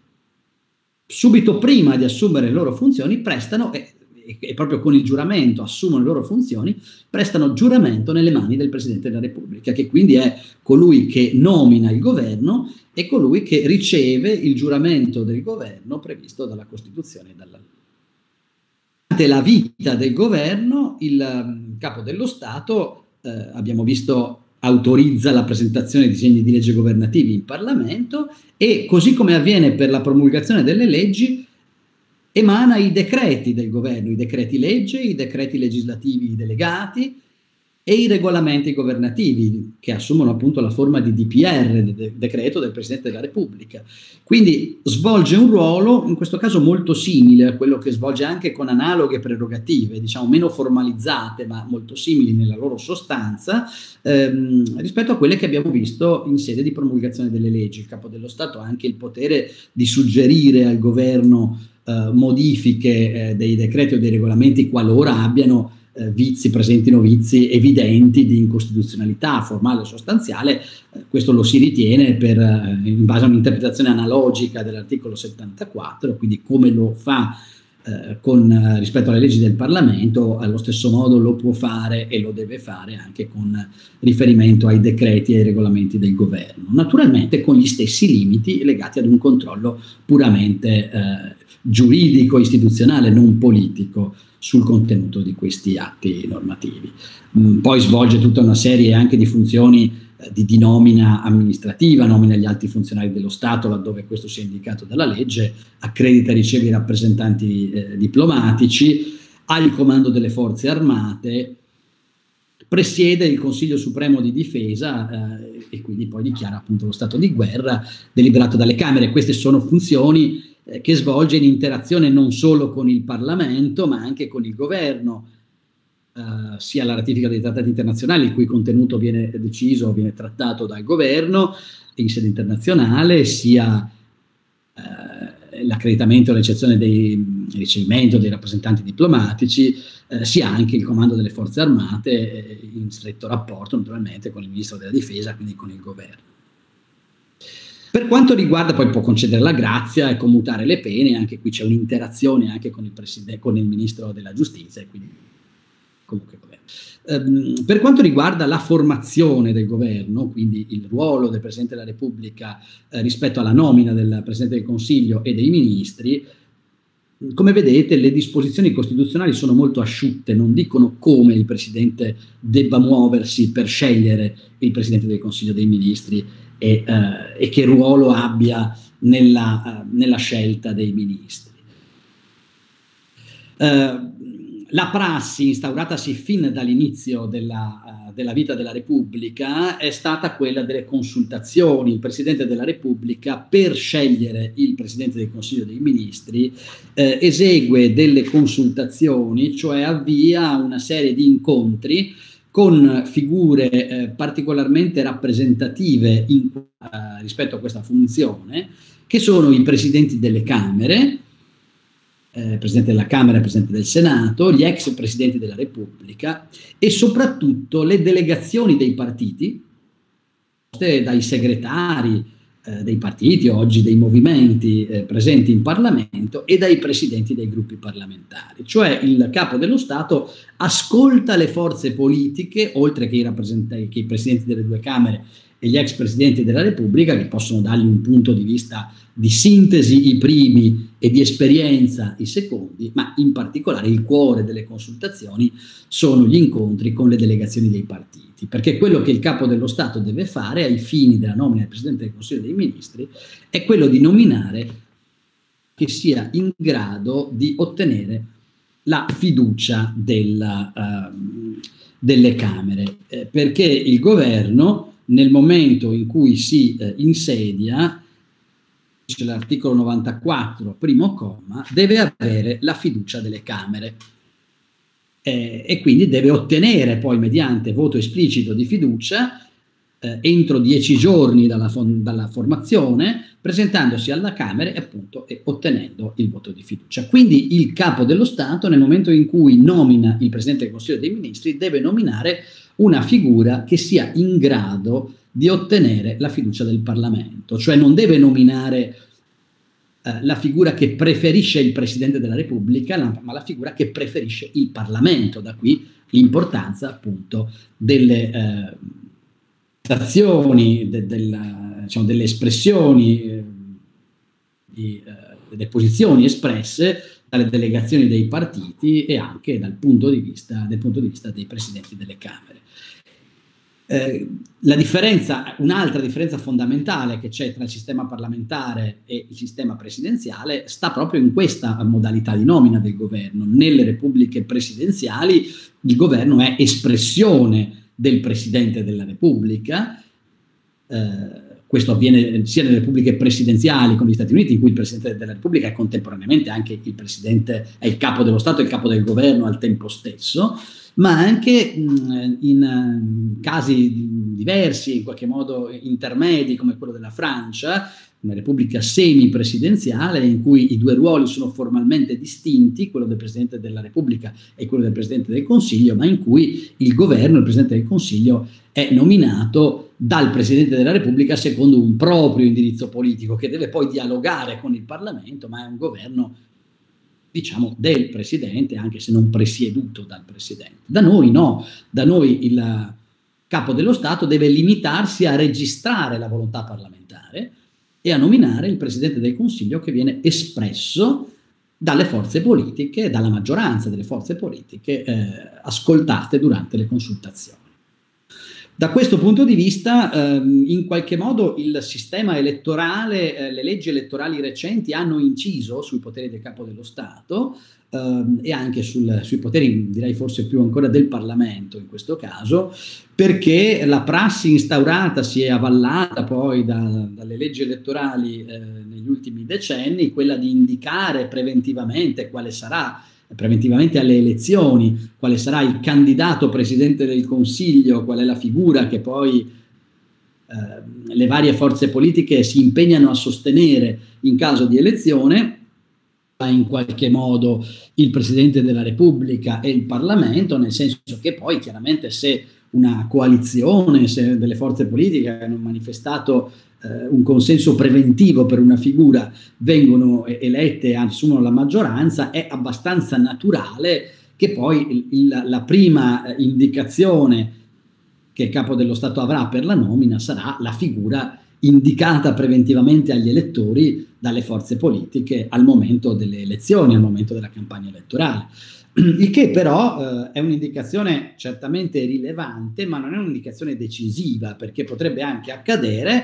subito prima di assumere le loro funzioni, prestano, e proprio con il giuramento assumono le loro funzioni, prestano giuramento nelle mani del Presidente della Repubblica, che quindi è colui che nomina il governo e colui che riceve il giuramento del governo previsto dalla Costituzione e dalla legge. Durante la vita del governo, il Capo dello Stato, abbiamo visto, autorizza la presentazione di disegni di legge governativi in Parlamento e, così come avviene per la promulgazione delle leggi, emana i decreti del governo, i decreti legge, i decreti legislativi delegati e i regolamenti governativi, che assumono appunto la forma di DPR, decreto del Presidente della Repubblica. Quindi svolge un ruolo, in questo caso molto simile a quello che svolge anche con analoghe prerogative, diciamo meno formalizzate, ma molto simili nella loro sostanza, rispetto a quelle che abbiamo visto in sede di promulgazione delle leggi. Il Capo dello Stato ha anche il potere di suggerire al governo modifiche dei decreti o dei regolamenti qualora abbiano presentino vizi evidenti di incostituzionalità formale o sostanziale. Questo lo si ritiene in base a un'interpretazione analogica dell'articolo 74, quindi come lo fa rispetto alle leggi del Parlamento, allo stesso modo lo può fare e lo deve fare anche con riferimento ai decreti e ai regolamenti del governo, naturalmente con gli stessi limiti legati ad un controllo puramente giuridico, istituzionale, non politico, sul contenuto di questi atti normativi. Poi svolge tutta una serie anche di funzioni di nomina amministrativa, nomina gli alti funzionari dello Stato laddove questo sia indicato dalla legge, accredita e riceve i rappresentanti diplomatici, ha il comando delle forze armate, presiede il Consiglio Supremo di Difesa e quindi poi dichiara appunto lo stato di guerra deliberato dalle Camere. Queste sono funzioni che svolge in interazione non solo con il Parlamento ma anche con il governo, sia la ratifica dei trattati internazionali il cui contenuto viene deciso, viene trattato dal governo in sede internazionale, sia l'accreditamento e l'eccezione il ricevimento dei rappresentanti diplomatici, sia anche il comando delle forze armate in stretto rapporto naturalmente con il Ministro della Difesa, quindi con il governo. Per quanto riguarda, poi può concedere la grazia e commutare le pene, anche qui c'è un'interazione anche con il Ministro della Giustizia, quindi comunque per quanto riguarda la formazione del governo, quindi il ruolo del Presidente della Repubblica rispetto alla nomina del Presidente del Consiglio e dei ministri, come vedete le disposizioni costituzionali sono molto asciutte, non dicono come il Presidente debba muoversi per scegliere il Presidente del Consiglio dei ministri e che ruolo abbia nella scelta dei ministri. La prassi instauratasi fin dall'inizio della vita della Repubblica è stata quella delle consultazioni. Il Presidente della Repubblica, per scegliere il Presidente del Consiglio dei Ministri, esegue delle consultazioni, cioè avvia una serie di incontri con figure particolarmente rappresentative rispetto a questa funzione, che sono i Presidenti delle Camere, Presidente della Camera e Presidente del Senato, gli ex Presidenti della Repubblica e soprattutto le delegazioni dei partiti, dai segretari dei partiti, oggi dei movimenti presenti in Parlamento, e dai presidenti dei gruppi parlamentari. Cioè il Capo dello Stato ascolta le forze politiche, oltre che i presidenti delle due Camere e gli ex presidenti della Repubblica, che possono dargli un punto di vista di sintesi i primi e di esperienza i secondi, ma in particolare il cuore delle consultazioni sono gli incontri con le delegazioni dei partiti, perché quello che il Capo dello Stato deve fare ai fini della nomina del Presidente del Consiglio dei Ministri è quello di nominare che sia in grado di ottenere la fiducia delle Camere, perché il governo nel momento in cui si insedia, c'è l'articolo 94, primo comma, deve avere la fiducia delle Camere e quindi deve ottenere poi mediante voto esplicito di fiducia entro 10 giorni dalla formazione, presentandosi alla Camera e ottenendo il voto di fiducia. Quindi il Capo dello Stato, nel momento in cui nomina il Presidente del Consiglio dei Ministri, deve nominare una figura che sia in grado di ottenere la fiducia del Parlamento, cioè non deve nominare la figura che preferisce il Presidente della Repubblica, ma la figura che preferisce il Parlamento. Da qui l'importanza appunto delle azioni, diciamo, delle espressioni, delle posizioni espresse dalle delegazioni dei partiti e anche dal punto di vista dei presidenti delle Camere. Un'altra differenza fondamentale che c'è tra il sistema parlamentare e il sistema presidenziale sta proprio in questa modalità di nomina del governo. Nelle repubbliche presidenziali il governo è espressione del Presidente della Repubblica. Questo avviene sia nelle repubbliche presidenziali come gli Stati Uniti, in cui il Presidente della Repubblica è contemporaneamente anche il Presidente, è il capo dello Stato e il capo del governo al tempo stesso, ma anche in casi diversi, in qualche modo intermedi, come quello della Francia, una repubblica semipresidenziale in cui i due ruoli sono formalmente distinti, quello del Presidente della Repubblica e quello del Presidente del Consiglio, ma in cui il governo, il Presidente del Consiglio, è nominato dal Presidente della Repubblica secondo un proprio indirizzo politico che deve poi dialogare con il Parlamento, ma è un governo, diciamo, del Presidente, anche se non presieduto dal Presidente. Da noi no, da noi il Capo dello Stato deve limitarsi a registrare la volontà parlamentare e a nominare il Presidente del Consiglio, che viene espresso dalle forze politiche, dalla maggioranza delle forze politiche ascoltate durante le consultazioni. Da questo punto di vista, in qualche modo il sistema elettorale, le leggi elettorali recenti hanno inciso sui poteri del Capo dello Stato e anche sui poteri, direi forse più ancora del Parlamento in questo caso, perché la prassi instaurata si è avvallata poi dalle leggi elettorali negli ultimi decenni, quella di indicare preventivamente alle elezioni, quale sarà il candidato Presidente del Consiglio, qual è la figura che poi le varie forze politiche si impegnano a sostenere in caso di elezione, in qualche modo il Presidente della Repubblica e il Parlamento, nel senso che poi chiaramente se una coalizione, se delle forze politiche hanno manifestato un consenso preventivo per una figura, vengono elette e assumono la maggioranza, è abbastanza naturale che poi la prima indicazione che il Capo dello Stato avrà per la nomina sarà la figura indicata preventivamente agli elettori dalle forze politiche al momento delle elezioni, al momento della campagna elettorale. Il che però è un'indicazione certamente rilevante, ma non è un'indicazione decisiva, perché potrebbe anche accadere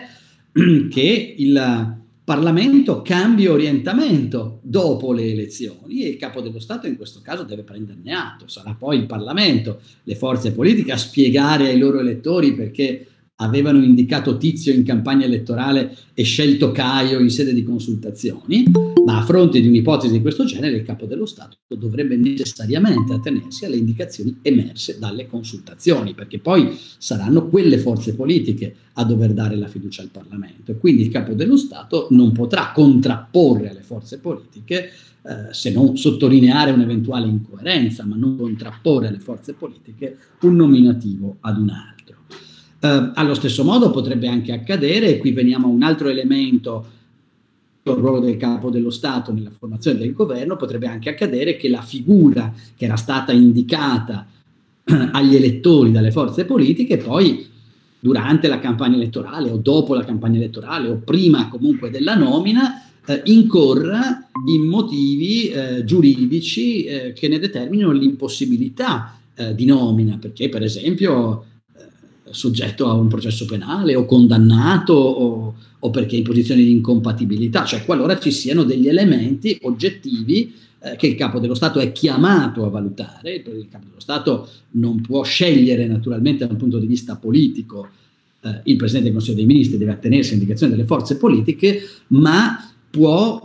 che il Parlamento cambi orientamento dopo le elezioni e il Capo dello Stato in questo caso deve prenderne atto. Sarà poi il Parlamento, le forze politiche a spiegare ai loro elettori perché avevano indicato Tizio in campagna elettorale e scelto Caio in sede di consultazioni, ma a fronte di un'ipotesi di questo genere il Capo dello Stato dovrebbe necessariamente attenersi alle indicazioni emerse dalle consultazioni, perché poi saranno quelle forze politiche a dover dare la fiducia al Parlamento e quindi il Capo dello Stato non potrà contrapporre alle forze politiche, se non sottolineare un'eventuale incoerenza, ma non contrapporre alle forze politiche un nominativo ad un altro. Allo stesso modo potrebbe anche accadere, e qui veniamo a un altro elemento, il ruolo del Capo dello Stato nella formazione del governo, potrebbe anche accadere che la figura che era stata indicata agli elettori dalle forze politiche poi durante la campagna elettorale o dopo la campagna elettorale o prima comunque della nomina incorra in motivi giuridici che ne determinino l'impossibilità di nomina, perché per esempio soggetto a un processo penale o condannato o perché in posizione di incompatibilità, cioè qualora ci siano degli elementi oggettivi che il Capo dello Stato è chiamato a valutare. Il Capo dello Stato non può scegliere naturalmente dal punto di vista politico il Presidente del Consiglio dei Ministri, deve attenersi all'indicazione delle forze politiche, ma può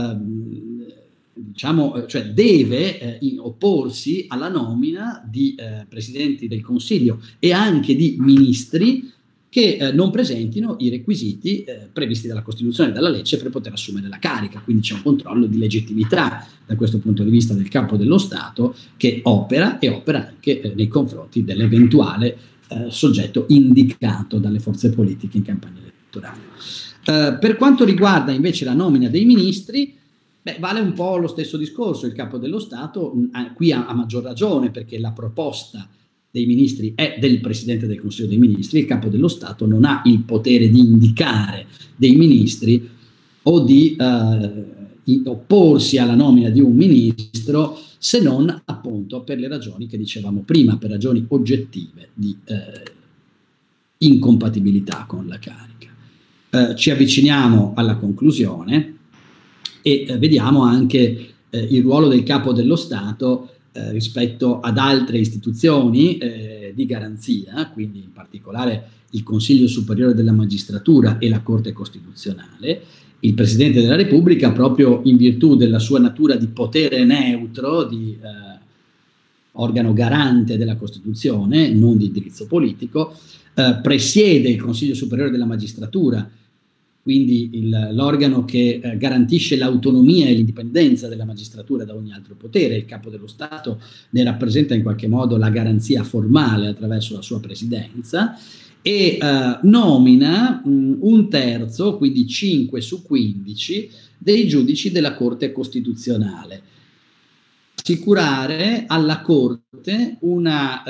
cioè deve opporsi alla nomina di presidenti del Consiglio e anche di ministri che non presentino i requisiti previsti dalla Costituzione e dalla legge per poter assumere la carica. Quindi c'è un controllo di legittimità da questo punto di vista del Capo dello Stato, che opera anche nei confronti dell'eventuale soggetto indicato dalle forze politiche in campagna elettorale. Per quanto riguarda invece la nomina dei ministri, vale un po' lo stesso discorso. Il Capo dello Stato qui ha maggior ragione, perché la proposta dei ministri è del Presidente del Consiglio dei Ministri. Il Capo dello Stato non ha il potere di indicare dei ministri o di opporsi alla nomina di un ministro, se non appunto per le ragioni che dicevamo prima, per ragioni oggettive di incompatibilità con la carica. Ci avviciniamo alla conclusione e vediamo anche il ruolo del Capo dello Stato rispetto ad altre istituzioni di garanzia, quindi in particolare il Consiglio Superiore della Magistratura e la Corte Costituzionale. Il Presidente della Repubblica, proprio in virtù della sua natura di potere neutro, di organo garante della Costituzione, non di indirizzo politico, presiede il Consiglio Superiore della Magistratura, quindi l'organo che garantisce l'autonomia e l'indipendenza della magistratura da ogni altro potere. Il Capo dello Stato ne rappresenta in qualche modo la garanzia formale attraverso la sua presidenza e nomina un terzo, quindi 5 su 15, dei giudici della Corte Costituzionale. Assicurare alla Corte una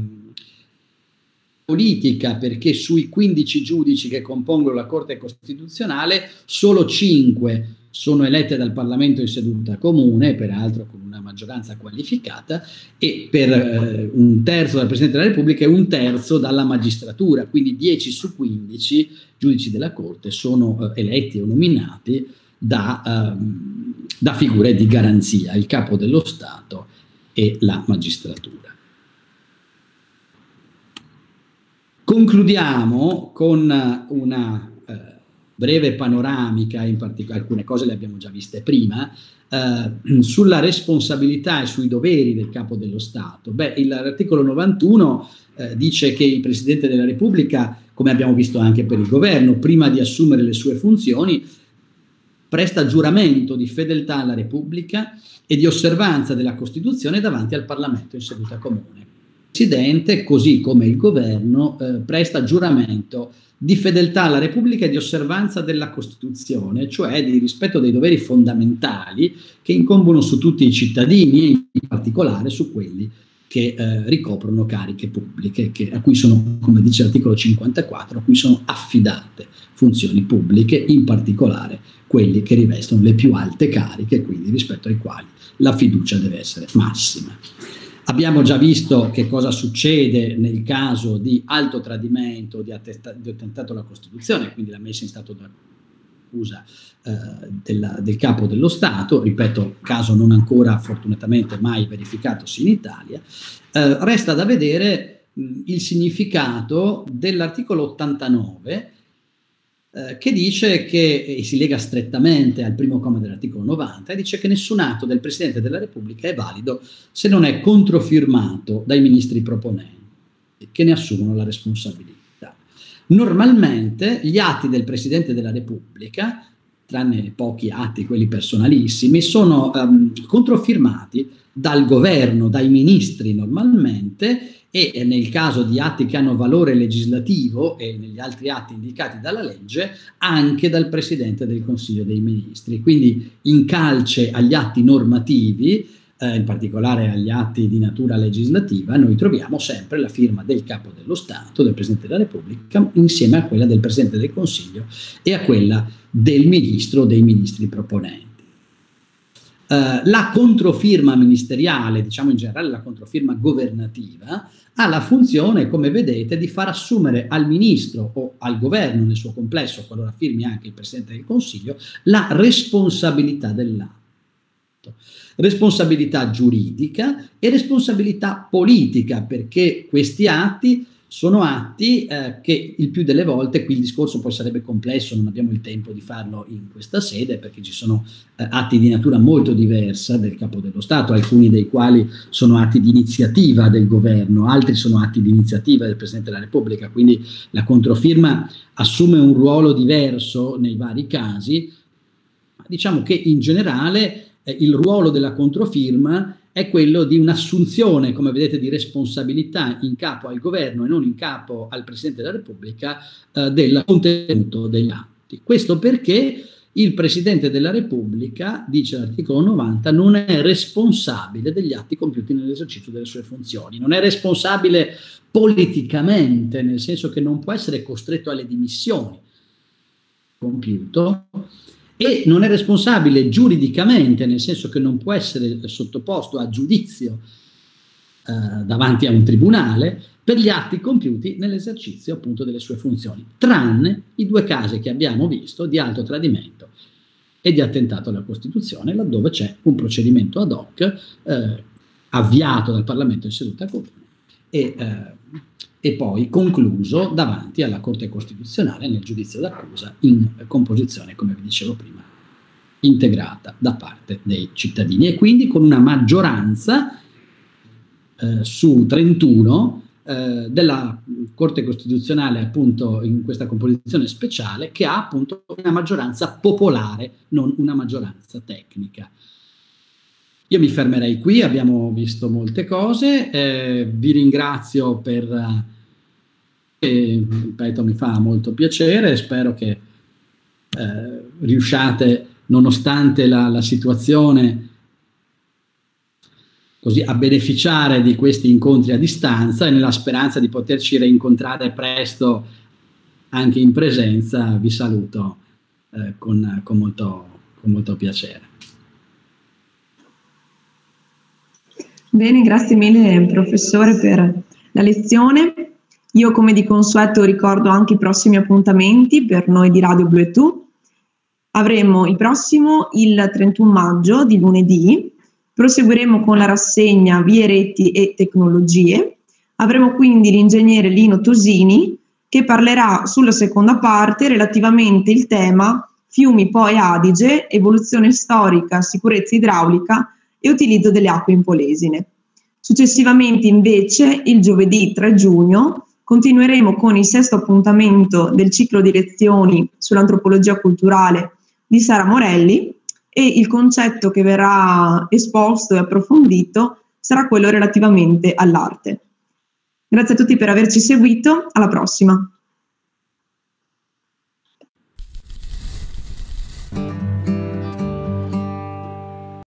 politica, perché sui 15 giudici che compongono la Corte Costituzionale solo 5 sono elette dal Parlamento in seduta comune, peraltro con una maggioranza qualificata, e per un terzo dal Presidente della Repubblica e un terzo dalla magistratura, quindi 10 su 15 giudici della Corte sono eletti o nominati da figure di garanzia, il Capo dello Stato e la magistratura. Concludiamo con una breve panoramica, in particolare alcune cose le abbiamo già viste prima, sulla responsabilità e sui doveri del Capo dello Stato. L'articolo 91 dice che il Presidente della Repubblica, come abbiamo visto anche per il governo, prima di assumere le sue funzioni, presta giuramento di fedeltà alla Repubblica e di osservanza della Costituzione davanti al Parlamento in seduta comune. Il Presidente, così come il governo, presta giuramento di fedeltà alla Repubblica e di osservanza della Costituzione, cioè di rispetto dei doveri fondamentali che incombono su tutti i cittadini e in particolare su quelli che ricoprono cariche pubbliche, a cui sono, come dice l'articolo 54, a cui sono affidate funzioni pubbliche, in particolare quelli che rivestono le più alte cariche, quindi rispetto ai quali la fiducia deve essere massima. Abbiamo già visto che cosa succede nel caso di alto tradimento, di attentato alla Costituzione, quindi la messa in stato d'accusa del Capo dello Stato, ripeto, caso non ancora fortunatamente mai verificatosi in Italia. Resta da vedere il significato dell'articolo 89, che dice che, e si lega strettamente al primo comma dell'articolo 90, dice che nessun atto del Presidente della Repubblica è valido se non è controfirmato dai ministri proponenti, che ne assumono la responsabilità. Normalmente gli atti del Presidente della Repubblica, tranne pochi atti, quelli personalissimi, sono controfirmati dal governo, dai ministri normalmente, e nel caso di atti che hanno valore legislativo e negli altri atti indicati dalla legge, anche dal Presidente del Consiglio dei Ministri. Quindi in calce agli atti normativi, in particolare agli atti di natura legislativa, noi troviamo sempre la firma del Capo dello Stato, del Presidente della Repubblica, insieme a quella del Presidente del Consiglio e a quella del Ministro o dei Ministri proponenti. La controfirma ministeriale, diciamo in generale la controfirma governativa, ha la funzione, come vedete, di far assumere al ministro o al governo nel suo complesso, qualora firmi anche il Presidente del Consiglio, la responsabilità dell'atto. Responsabilità giuridica e responsabilità politica, perché questi atti sono atti che il più delle volte, qui il discorso poi sarebbe complesso, non abbiamo il tempo di farlo in questa sede, perché ci sono atti di natura molto diversa del Capo dello Stato, alcuni dei quali sono atti di iniziativa del governo, altri sono atti di iniziativa del Presidente della Repubblica, quindi la controfirma assume un ruolo diverso nei vari casi. Diciamo che in generale il ruolo della controfirma è quello di un'assunzione, come vedete, di responsabilità in capo al governo e non in capo al Presidente della Repubblica del contenuto degli atti. Questo perché il Presidente della Repubblica, dice l'articolo 90, non è responsabile degli atti compiuti nell'esercizio delle sue funzioni, non è responsabile politicamente, nel senso che non può essere costretto alle dimissioni compiuto, e non è responsabile giuridicamente, nel senso che non può essere sottoposto a giudizio davanti a un tribunale per gli atti compiuti nell'esercizio appunto delle sue funzioni, tranne i due casi che abbiamo visto di alto tradimento e di attentato alla Costituzione, laddove c'è un procedimento ad hoc avviato dal Parlamento in seduta comune e poi concluso davanti alla Corte Costituzionale nel giudizio d'accusa in composizione, come vi dicevo prima, integrata da parte dei cittadini, e quindi con una maggioranza su 31 della Corte Costituzionale, appunto in questa composizione speciale, che ha appunto una maggioranza popolare, non una maggioranza tecnica. Io mi fermerei qui, abbiamo visto molte cose, vi ringrazio per, ripeto, mi fa molto piacere, spero che riusciate, nonostante la situazione, così, a beneficiare di questi incontri a distanza, e nella speranza di poterci reincontrare presto anche in presenza, vi saluto con molto piacere. Bene, grazie mille professore per la lezione. Io, come di consueto, ricordo anche i prossimi appuntamenti per noi di Radio Blu e Tu. Avremo il prossimo il 31 maggio di lunedì, proseguiremo con la rassegna Vie, Reti e Tecnologie. Avremo quindi l'ingegnere Lino Tosini che parlerà sulla seconda parte relativamente il tema Fiumi Po e Adige, evoluzione storica, sicurezza idraulica e utilizzo delle acque impolesine. Successivamente invece il giovedì 3 giugno continueremo con il sesto appuntamento del ciclo di lezioni sull'antropologia culturale di Sara Morelli, e il concetto che verrà esposto e approfondito sarà quello relativamente all'arte. Grazie a tutti per averci seguito, alla prossima.